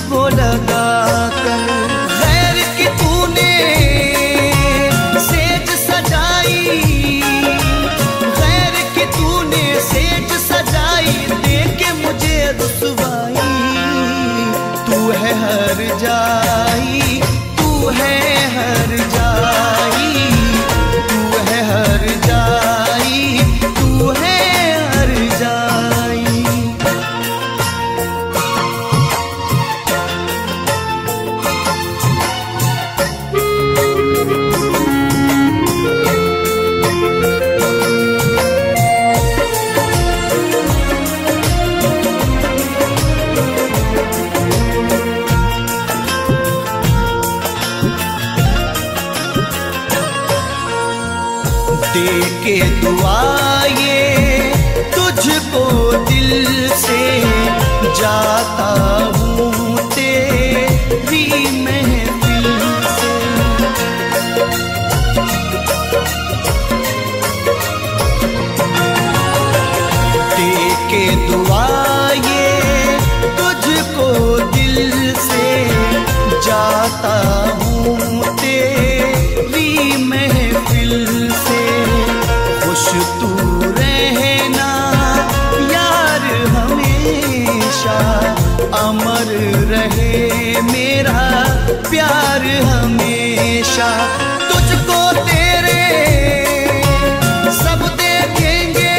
तुझको लगा कर। गैर की तूने सेज सजाई, गैर की तूने सेज सजाई, देके मुझे रुसवाई। तू है हर जाई, तू है हर जाई, तू है हर जाई, तू है हर जाई। देके दुआ ये तुझको दिल से जाता हूँ तेरी महफिल से। देके दुआ ये तुझको दिल से जाता हूँ तेरी महफिल से। खुश तू रहना यार हमेशा, अमर रहे मेरा प्यार हमेशा। तुझको तेरे सब देखेंगे,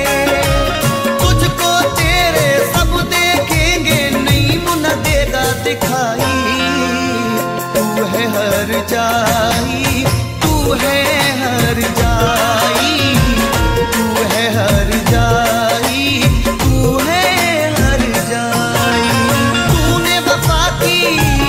तुझको तेरे सब देखेंगे, नहीं मुना देगा दिखाई। तू है हर जाई, तू है हर जाई, तू है हर जाई, तू है हर जाई। तूने वफा की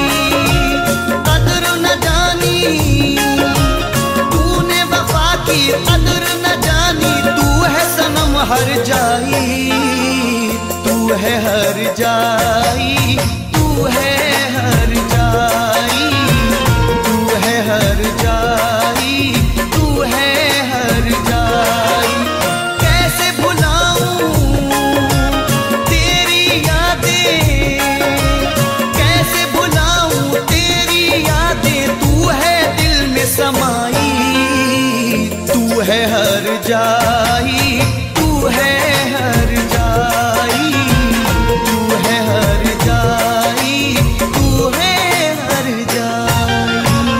कदर न जानी, तूने वफा की कदर न जानी, तू है सनम हर जाई, तू है हर जाई, तू है हर जाई, तू है हर जाई, तू है हर जाई। कैसे भुलाऊं तेरी यादें, कैसे भुलाऊं तेरी यादें, तू है दिल में समाई। तू है हर जाई, तू है हर जाई, तू है हर जाई, तू है हर जाई।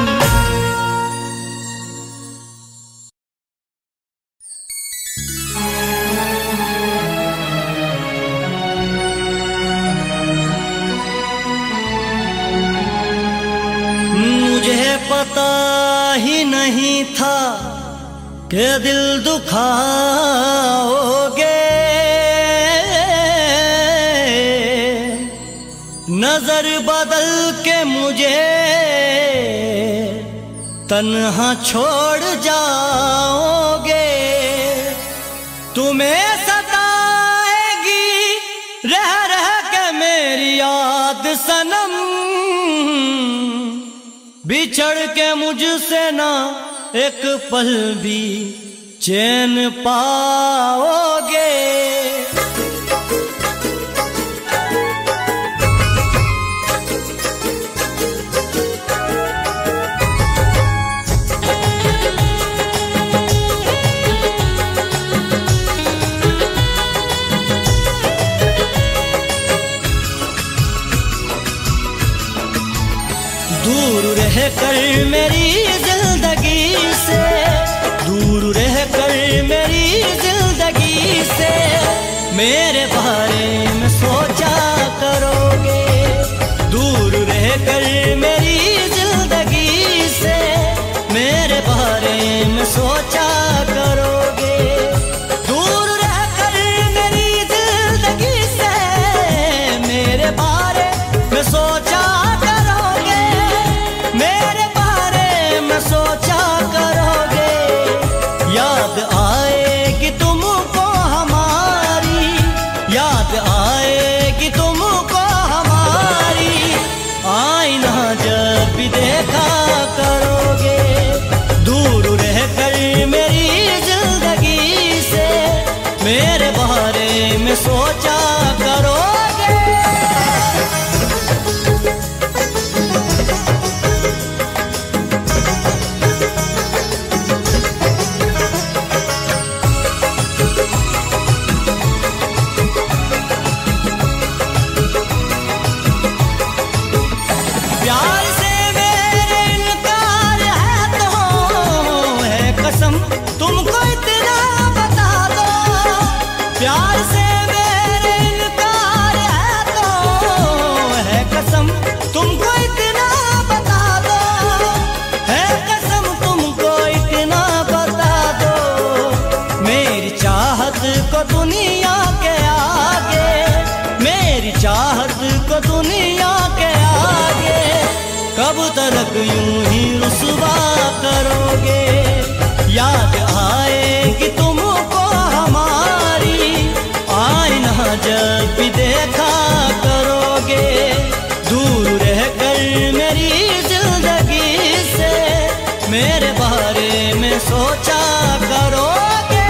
मुझे पता ही नहीं था कि दिल दुखाओगे, नजर बदल के मुझे तन्हा छोड़ जाओगे। तुम्हें सताएगी रह रह के मेरी याद सनम, बिछड़ के मुझसे ना एक पल भी चैन पाओगे। दूर रह कर मेरी जिंदगी से, दूर रह कर मेरी जिंदगी से, मेरे बारे में सोचा करोगे। दूर रह कर मेरी जिंदगी से, मेरे बारे में सोचा करोगे। दूर रह कर मेरी जिंदगी से, मेरे बारे में सोचा करोगे, मेरे बारे में सोचा करोगे। याद आएगी तुमको हमारी, याद आएगी तुमको हमारी, आईना जब भी देखा करोगे। दूर रह कर मेरी जिंदगी से, मेरे बारे में सोचा करोगे। कब तक यूं ही रुसवा करोगे। याद आएगी तुमको हमारी, आईना जब भी देखा करोगे। दूर रहकर मेरी जिंदगी से मेरे बारे में सोचा करोगे।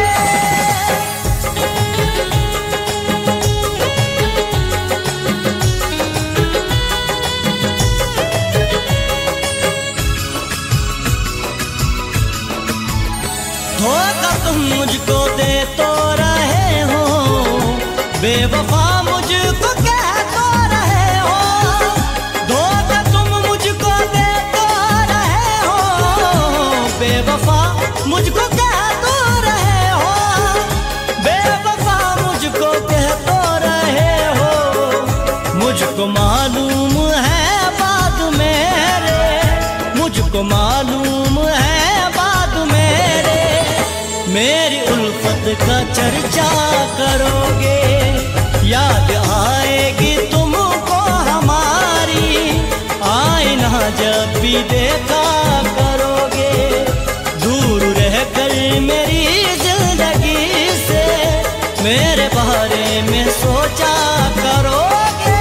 धोखा तुम मुझको दे तो रहे हो, बेवफा मुझको कह तो रहे हो। धोखा तुम मुझको दे तो रहे हो, बेवफा मुझको कह तो रहे हो। बेवफा मुझको कह तो रहे हो। मुझको मालूम है बात मेरे, मुझको मालूम है बात मेरे। मेरी उल्फत का चर्चा करोगे। याद आएगी तुमको हमारी, आईना जब भी देखा करोगे। दूर रहकर मेरी जिंदगी से मेरे बारे में सोचा करोगे।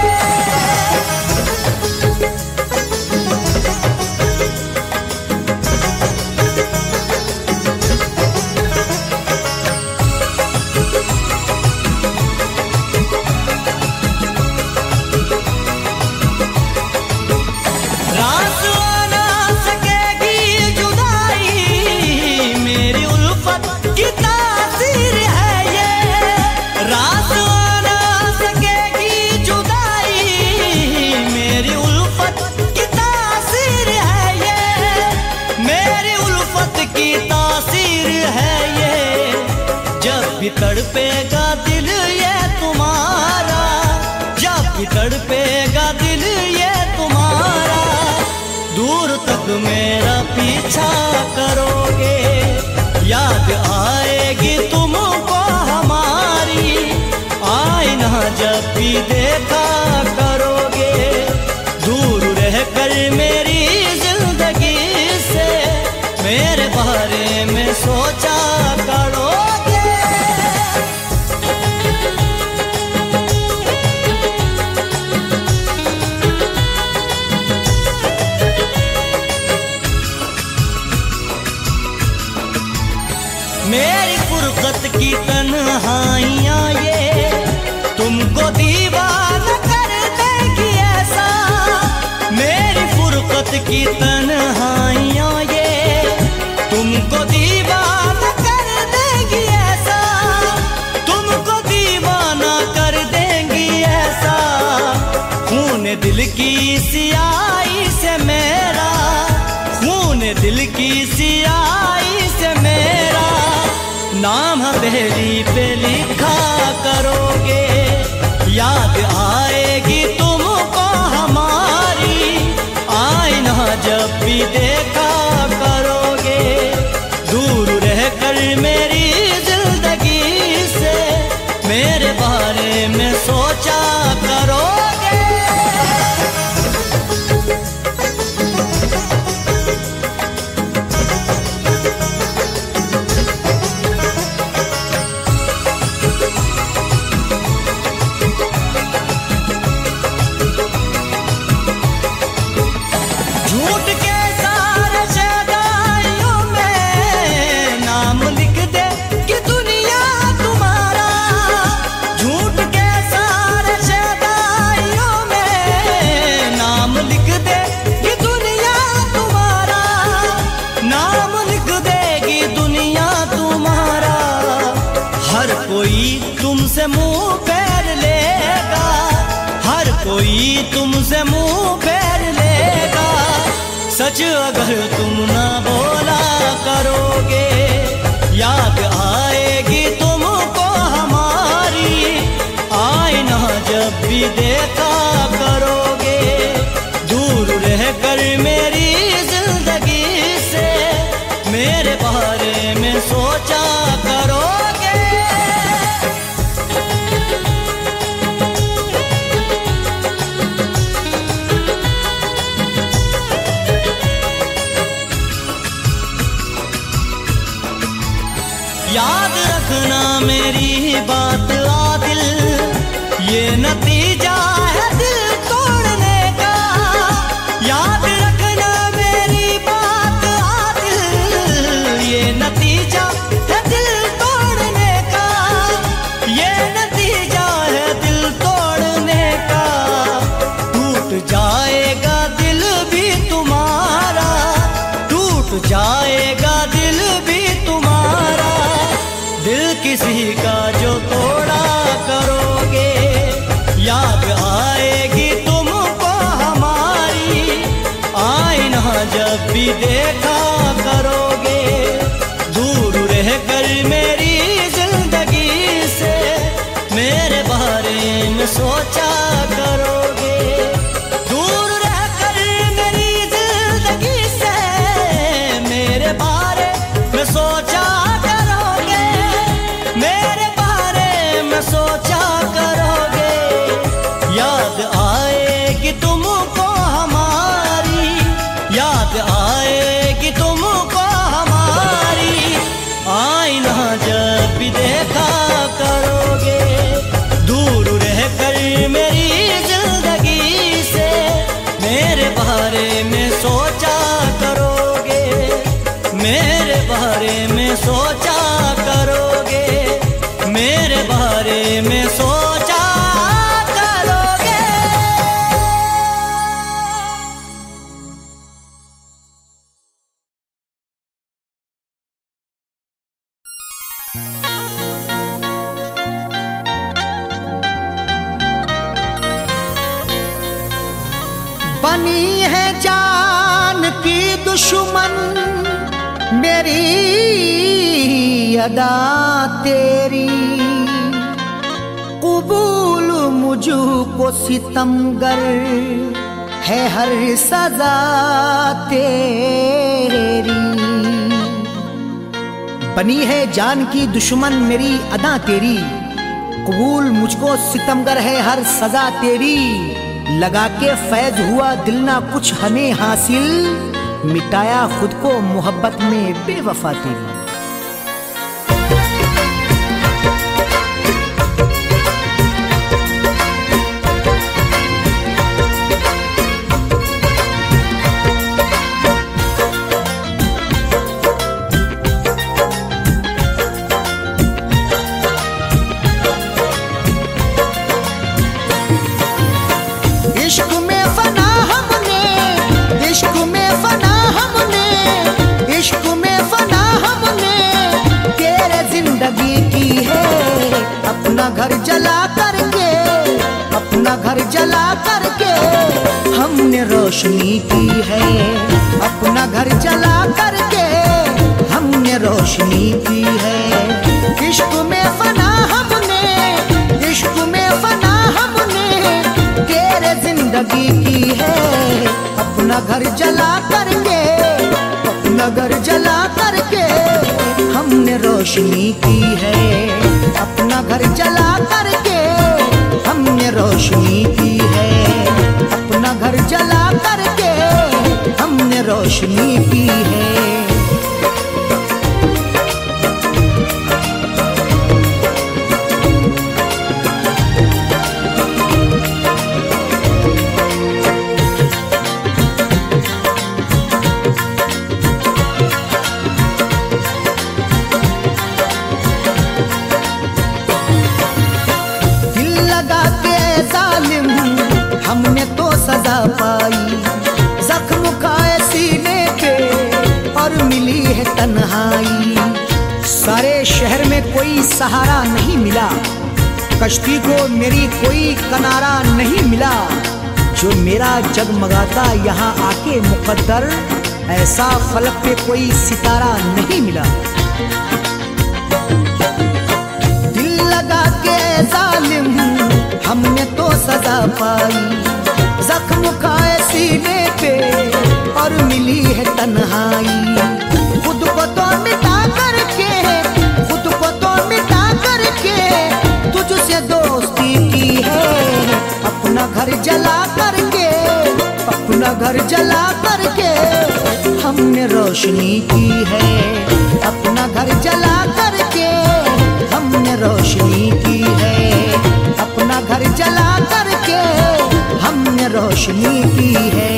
भी तड़पेगा दिल ये तुम्हारा, जब भी तड़पेगा दिल ये तुम्हारा। दूर तक मेरा पीछा करोगे। याद आएगी तुमको हमारी, आईना जब भी देखा करोगे। दूर रहकर मेरी जिंदगी से मेरे बारे में सोचा करोगे। मेरी फुर्सत की तन्हाइयाँ ये तुमको दीवाना कर देगी ऐसा। मेरी फुर्सत की तन्हाइयाँ ये तुमको दीवाना कर देगी ऐसा। तुमको दीवाना कर देंगी ऐसा। खून दिल की सियाही से मेरा, खून दिल की सियाही से मेरा नाम हथेली पे लिखा करोगे। याद आएगी तुमको हमारी, आईना जब भी देखा करोगे। दूर रहकर मेरी जिंदगी से मेरे बारे में सोचा करोगे। तुमसे मुंह फेर लेगा, हर कोई तुमसे मुंह फेर लेगा। सच अगर तुम ना बोला करोगे, याद आएगी तुमको हमारी, आईना जब भी देखा करोगे। दूर रहकर मेरी जिंदगी से मेरे बारे में सोचा करोगे। रखना मेरी बात आदिल, ये नतीजा है दिल तोड़ने का। याद रखना मेरी बात आदिल, ये नतीजा है दिल तोड़ने का। ये नतीजा है दिल तोड़ने का। टूट जाएगा दिल भी तुम्हारा, टूट जाएगा दिल भी तुम्हारा। दिल किसी का जो तोड़ा करोगे, याद आएगी तुमको हमारी। आईना जब भी देखा करोगे, दूर रहकर मेरी जिंदगी से मेरे बारे में सोचा करोगे। दूर रहकर मेरी जिंदगी से मेरे बारे में सोचा करोगे, मेरे बारे में सोचा करोगे। याद आएगी तुमको हमारी, याद आएगी तुमको हमारी। आईना जब भी देखा करोगे, दूर रहकर मेरी जिंदगी से मेरे बारे में सोचा करोगे, मेरे बारे में सोचा करोगे, मेरे बारे में सोचा करोगे। बनी है जान की दुश्मन मेरी अदा तेरी, कबूल मुझको सितमगर है हर सजा तेरी। बनी है जान की दुश्मन मेरी अदा तेरी, कबूल मुझको सितमगर है हर सजा तेरी। लगा के फैज हुआ दिल ना कुछ हमें हासिल, मिटाया खुद को मोहब्बत में बेवफा तेरी। इश्क में फना हमने, इश्क में फना हमने, इश्क में फना हमने तेरे जिंदगी की है। अपना घर जला करके, अपना घर जला करके हमने रोशनी की है। अपना घर जला करके हमने रोशनी की है। इश्क में फना हमने, इश्क में फना हमने तेरे जिंदगी की है। अपना घर जला करके, अपना घर जला करके हमने रोशनी की है। अपना घर जला करके हमने रोशनी की है। अपना घर जला करके हमने रोशनी की है। हमने तो सजा पाई, जख्म खाए सीने पे और मिली है तन्हाई। सारे शहर में कोई सहारा नहीं मिला, कश्ती को मेरी कोई किनारा नहीं मिला। जो मेरा जगमगाता यहाँ आके मुकद्दर, ऐसा फलक पे कोई सितारा नहीं मिला। दिल लगा के जालिम हमने तो सजा पाई, जख्म खाए सीने पे और मिली है तन्हाई। खुद को तो मिटा करके, खुद को तो मिटा करके तुझसे दोस्ती की है। अपना घर जला करके, अपना घर जला करके हमने रोशनी की है। अपना घर जला करके रोशनी की है। अपना घर जला करके हमने रोशनी की है।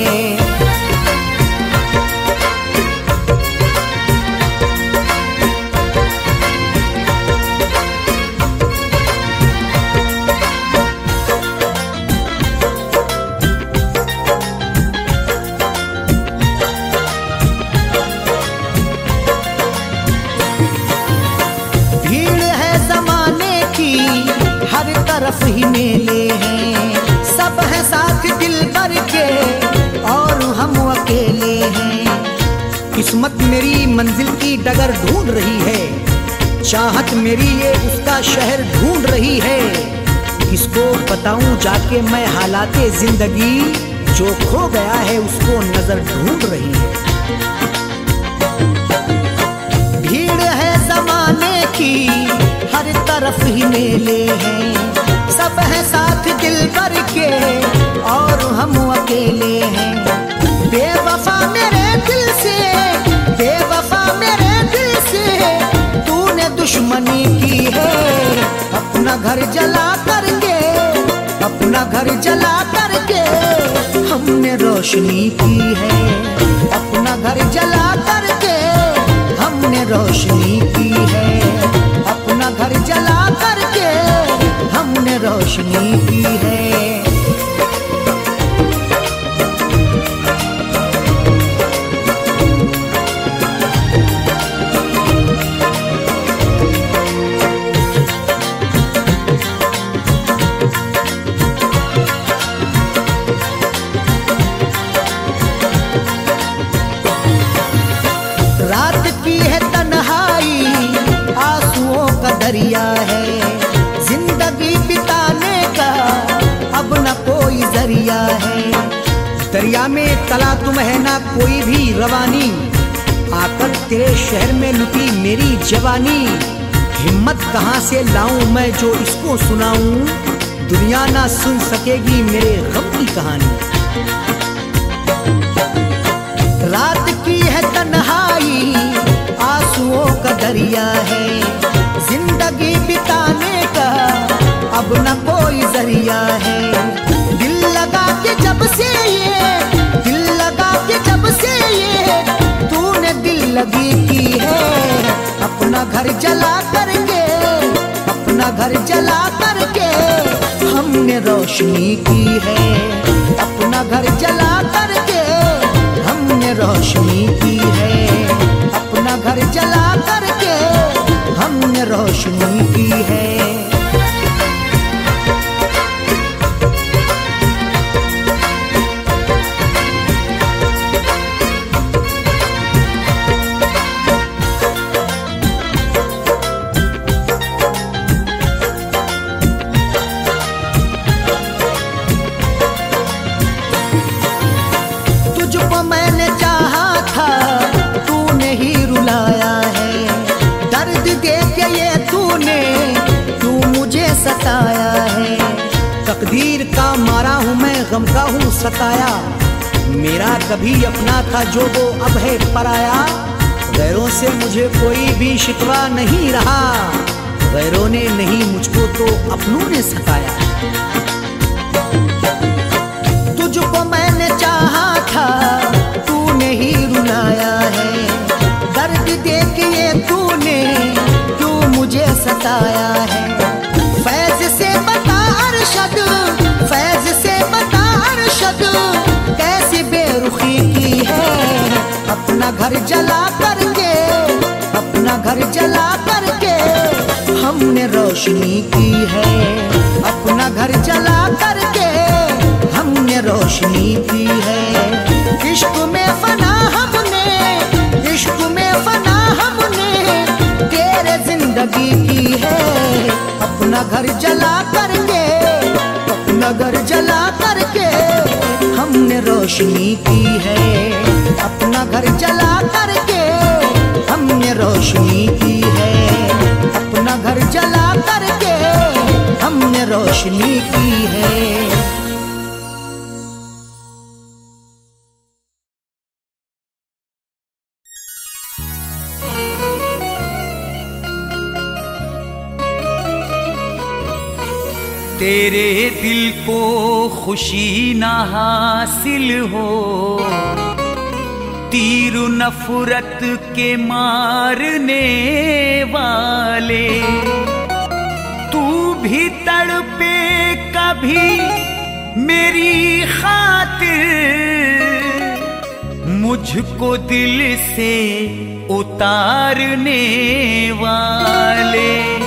तरफ ही मेले हैं, सब है साथ दिल भर के और हम अकेले हैं। किस्मत मेरी मंजिल की डगर ढूंढ रही है, चाहत मेरी ये उसका शहर ढूंढ रही है। किसको बताऊं जाके मैं हालाते जिंदगी, जो खो गया है उसको नजर ढूंढ रही है। भीड़ है जमाने की, हर तरफ ही मेले हैं, सब है साथ दिल भर के और हम अकेले हैं। बेवफा मेरे दिल से, बेवफा मेरे दिल से तूने दुश्मनी की है। अपना घर जला करके, अपना घर जला करके हमने रोशनी की है। अपना घर जला करके हमने रोशनी की है। अपना घर जला करके हमने रोशनी की है। रात की है तन्हाई, आंसुओं का दरिया है, जिंदगी बिताने का अब न कोई जरिया है। दरिया में तला तुम है ना कोई भी रवानी, आकर तेरे शहर में लुटी मेरी जवानी। हिम्मत कहाँ से लाऊं मैं जो इसको सुनाऊं, दुनिया ना सुन सकेगी मेरे गम की कहानी। रात की है तन्हाई, आंसुओं का दरिया है, जिंदगी बिताने का अब न कोई जरिया है। दिल लगा के जब से ये, दिल लगा के जब से ये तूने दिल लगी की है। अपना घर जला करके, अपना घर जला करके हमने रोशनी की है। अपना घर जला करके हमने रोशनी की है। अपना घर जला करके हमने रोशनी की है। तुझको मैंने चाहा था, तूने ही रुलाया है। दर्द दे के ये तूने क्यों मुझे सताया है। तकदीर का मारा हूँ मैं, गम का हूँ सताया। मेरा कभी अपना था जो वो अब है पराया। गैरों से मुझे कोई भी शिकवा नहीं रहा, गैरों ने नहीं मुझको तो अपनों ने सताया। तुझको मैंने चाहा था, तूने ही रुलाया है। दर्द दे के ये तूने क्यों मुझे सताया है। फैज से बता अरशद, फैज से बता अरशद कैसी बेरुखी की है। अपना घर जला करके, अपना घर जला करके हमने रोशनी की है। अपना घर जला करके हमने रोशनी की है। इश्क में फना हमने, इश्क में फना हमने तेरे जिंदगी की है। अपना घर जला करके, अपना घर जला करके हमने रोशनी की है। अपना घर जला करके हमने रोशनी की है। अपना घर जला करके हमने रोशनी की है। तेरे दिल को खुशी ना हासिल हो, तीर नफरत के मारने वाले, तू भी तड़पे कभी मेरी खातिर, मुझको दिल से उतारने वाले।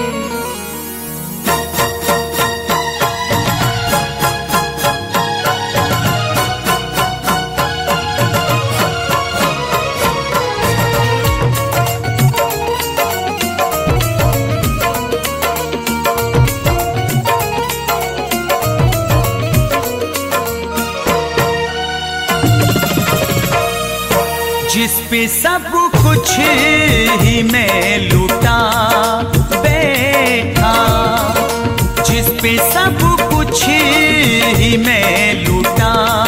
जिस पे सब कुछ ही मैं लूटा बैठा, जिस पे सब कुछ ही मैं लूटा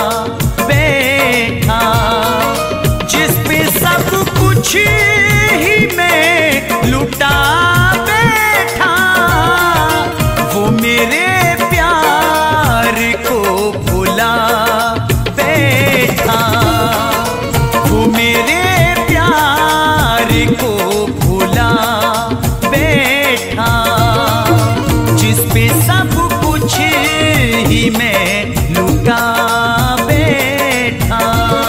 बैठा, जिस पे सब कुछ ही मैं लूटा बैठा, वो मेरे प्यार को भुला बैठा, वो मेरे प्यार को भुला बैठा, जिस पे सब कुछ ही मैं लूटा बैठा।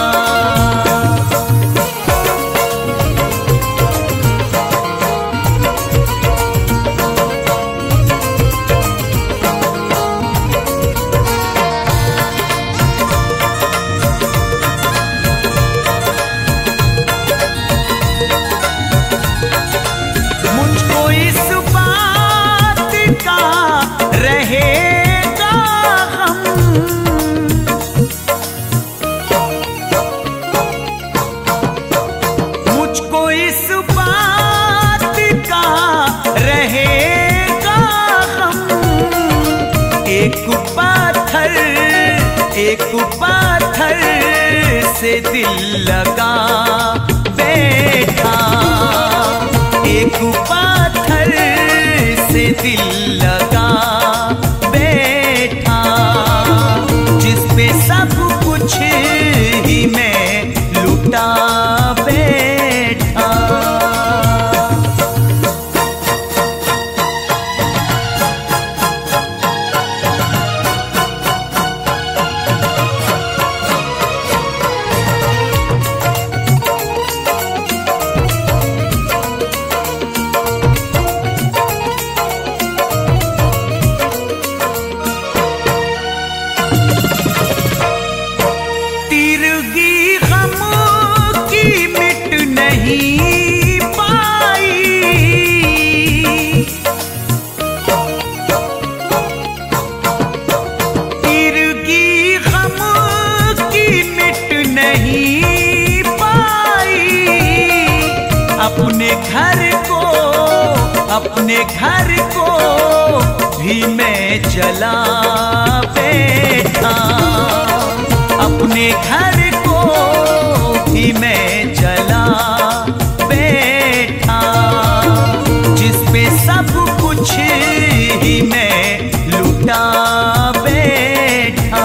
एक पत्थर से दिल लगा बैठा, एक पत्थर से दिल लगा बैठा, जिस पे सब कुछ ही मैं लूटा बैठा। अपने घर को भी मैं जला बैठा, अपने घर को भी मैं जला बैठा, जिस पे सब कुछ ही मैं लूटा बैठा।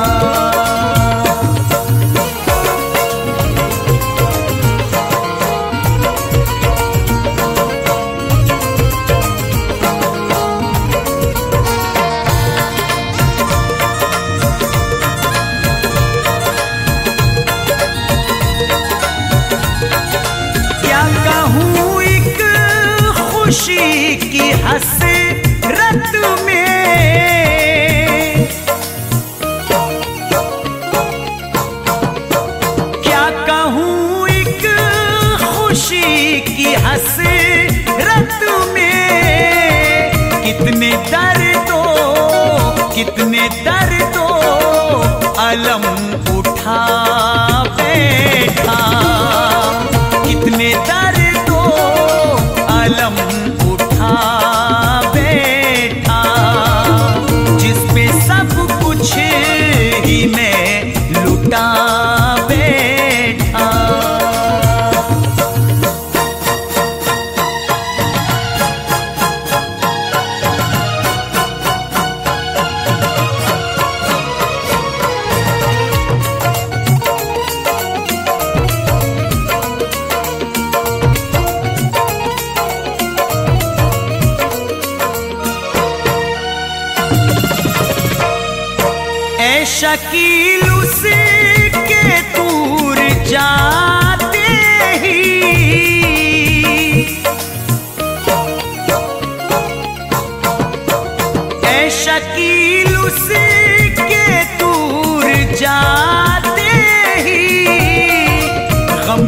खुशी की हसरत में क्या कहूँ, एक खुशी की हसरत में कितने दर्दों अलम उठा बैठा, कितने दर्दों अलम उठा बैठा, जिस पे सब कुछ ही मैं लूटा बैठा। शकील उसके दूर जाते ही ऐ शकील उसके दूर जाते ही गम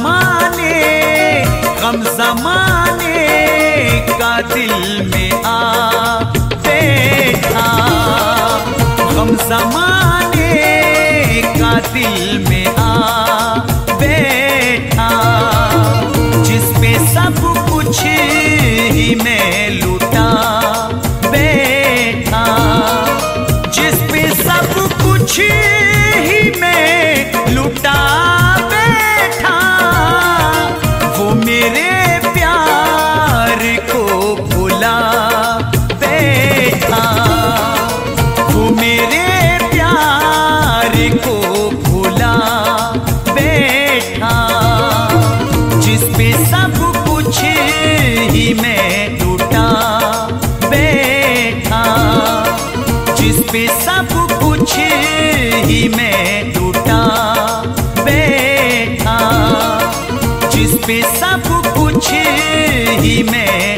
ज़माने का दिल में आ बैठा, गम ज़माने का दिल में आ बैठा, जिस पे सब कुछ ही मैं लूटा बैठा, जिस पे सब कुछ ही मैं लूटा बैठा, वो मेरे प्यार को भुला बैठा, वो मेरे प्यार को भुला बैठा, जिस पे सब कुछ ही मैं लूटा बैठा, जिस पे सब कुछ ही मैं लूटा बैठा, जिस पे सब कुछ ही मैं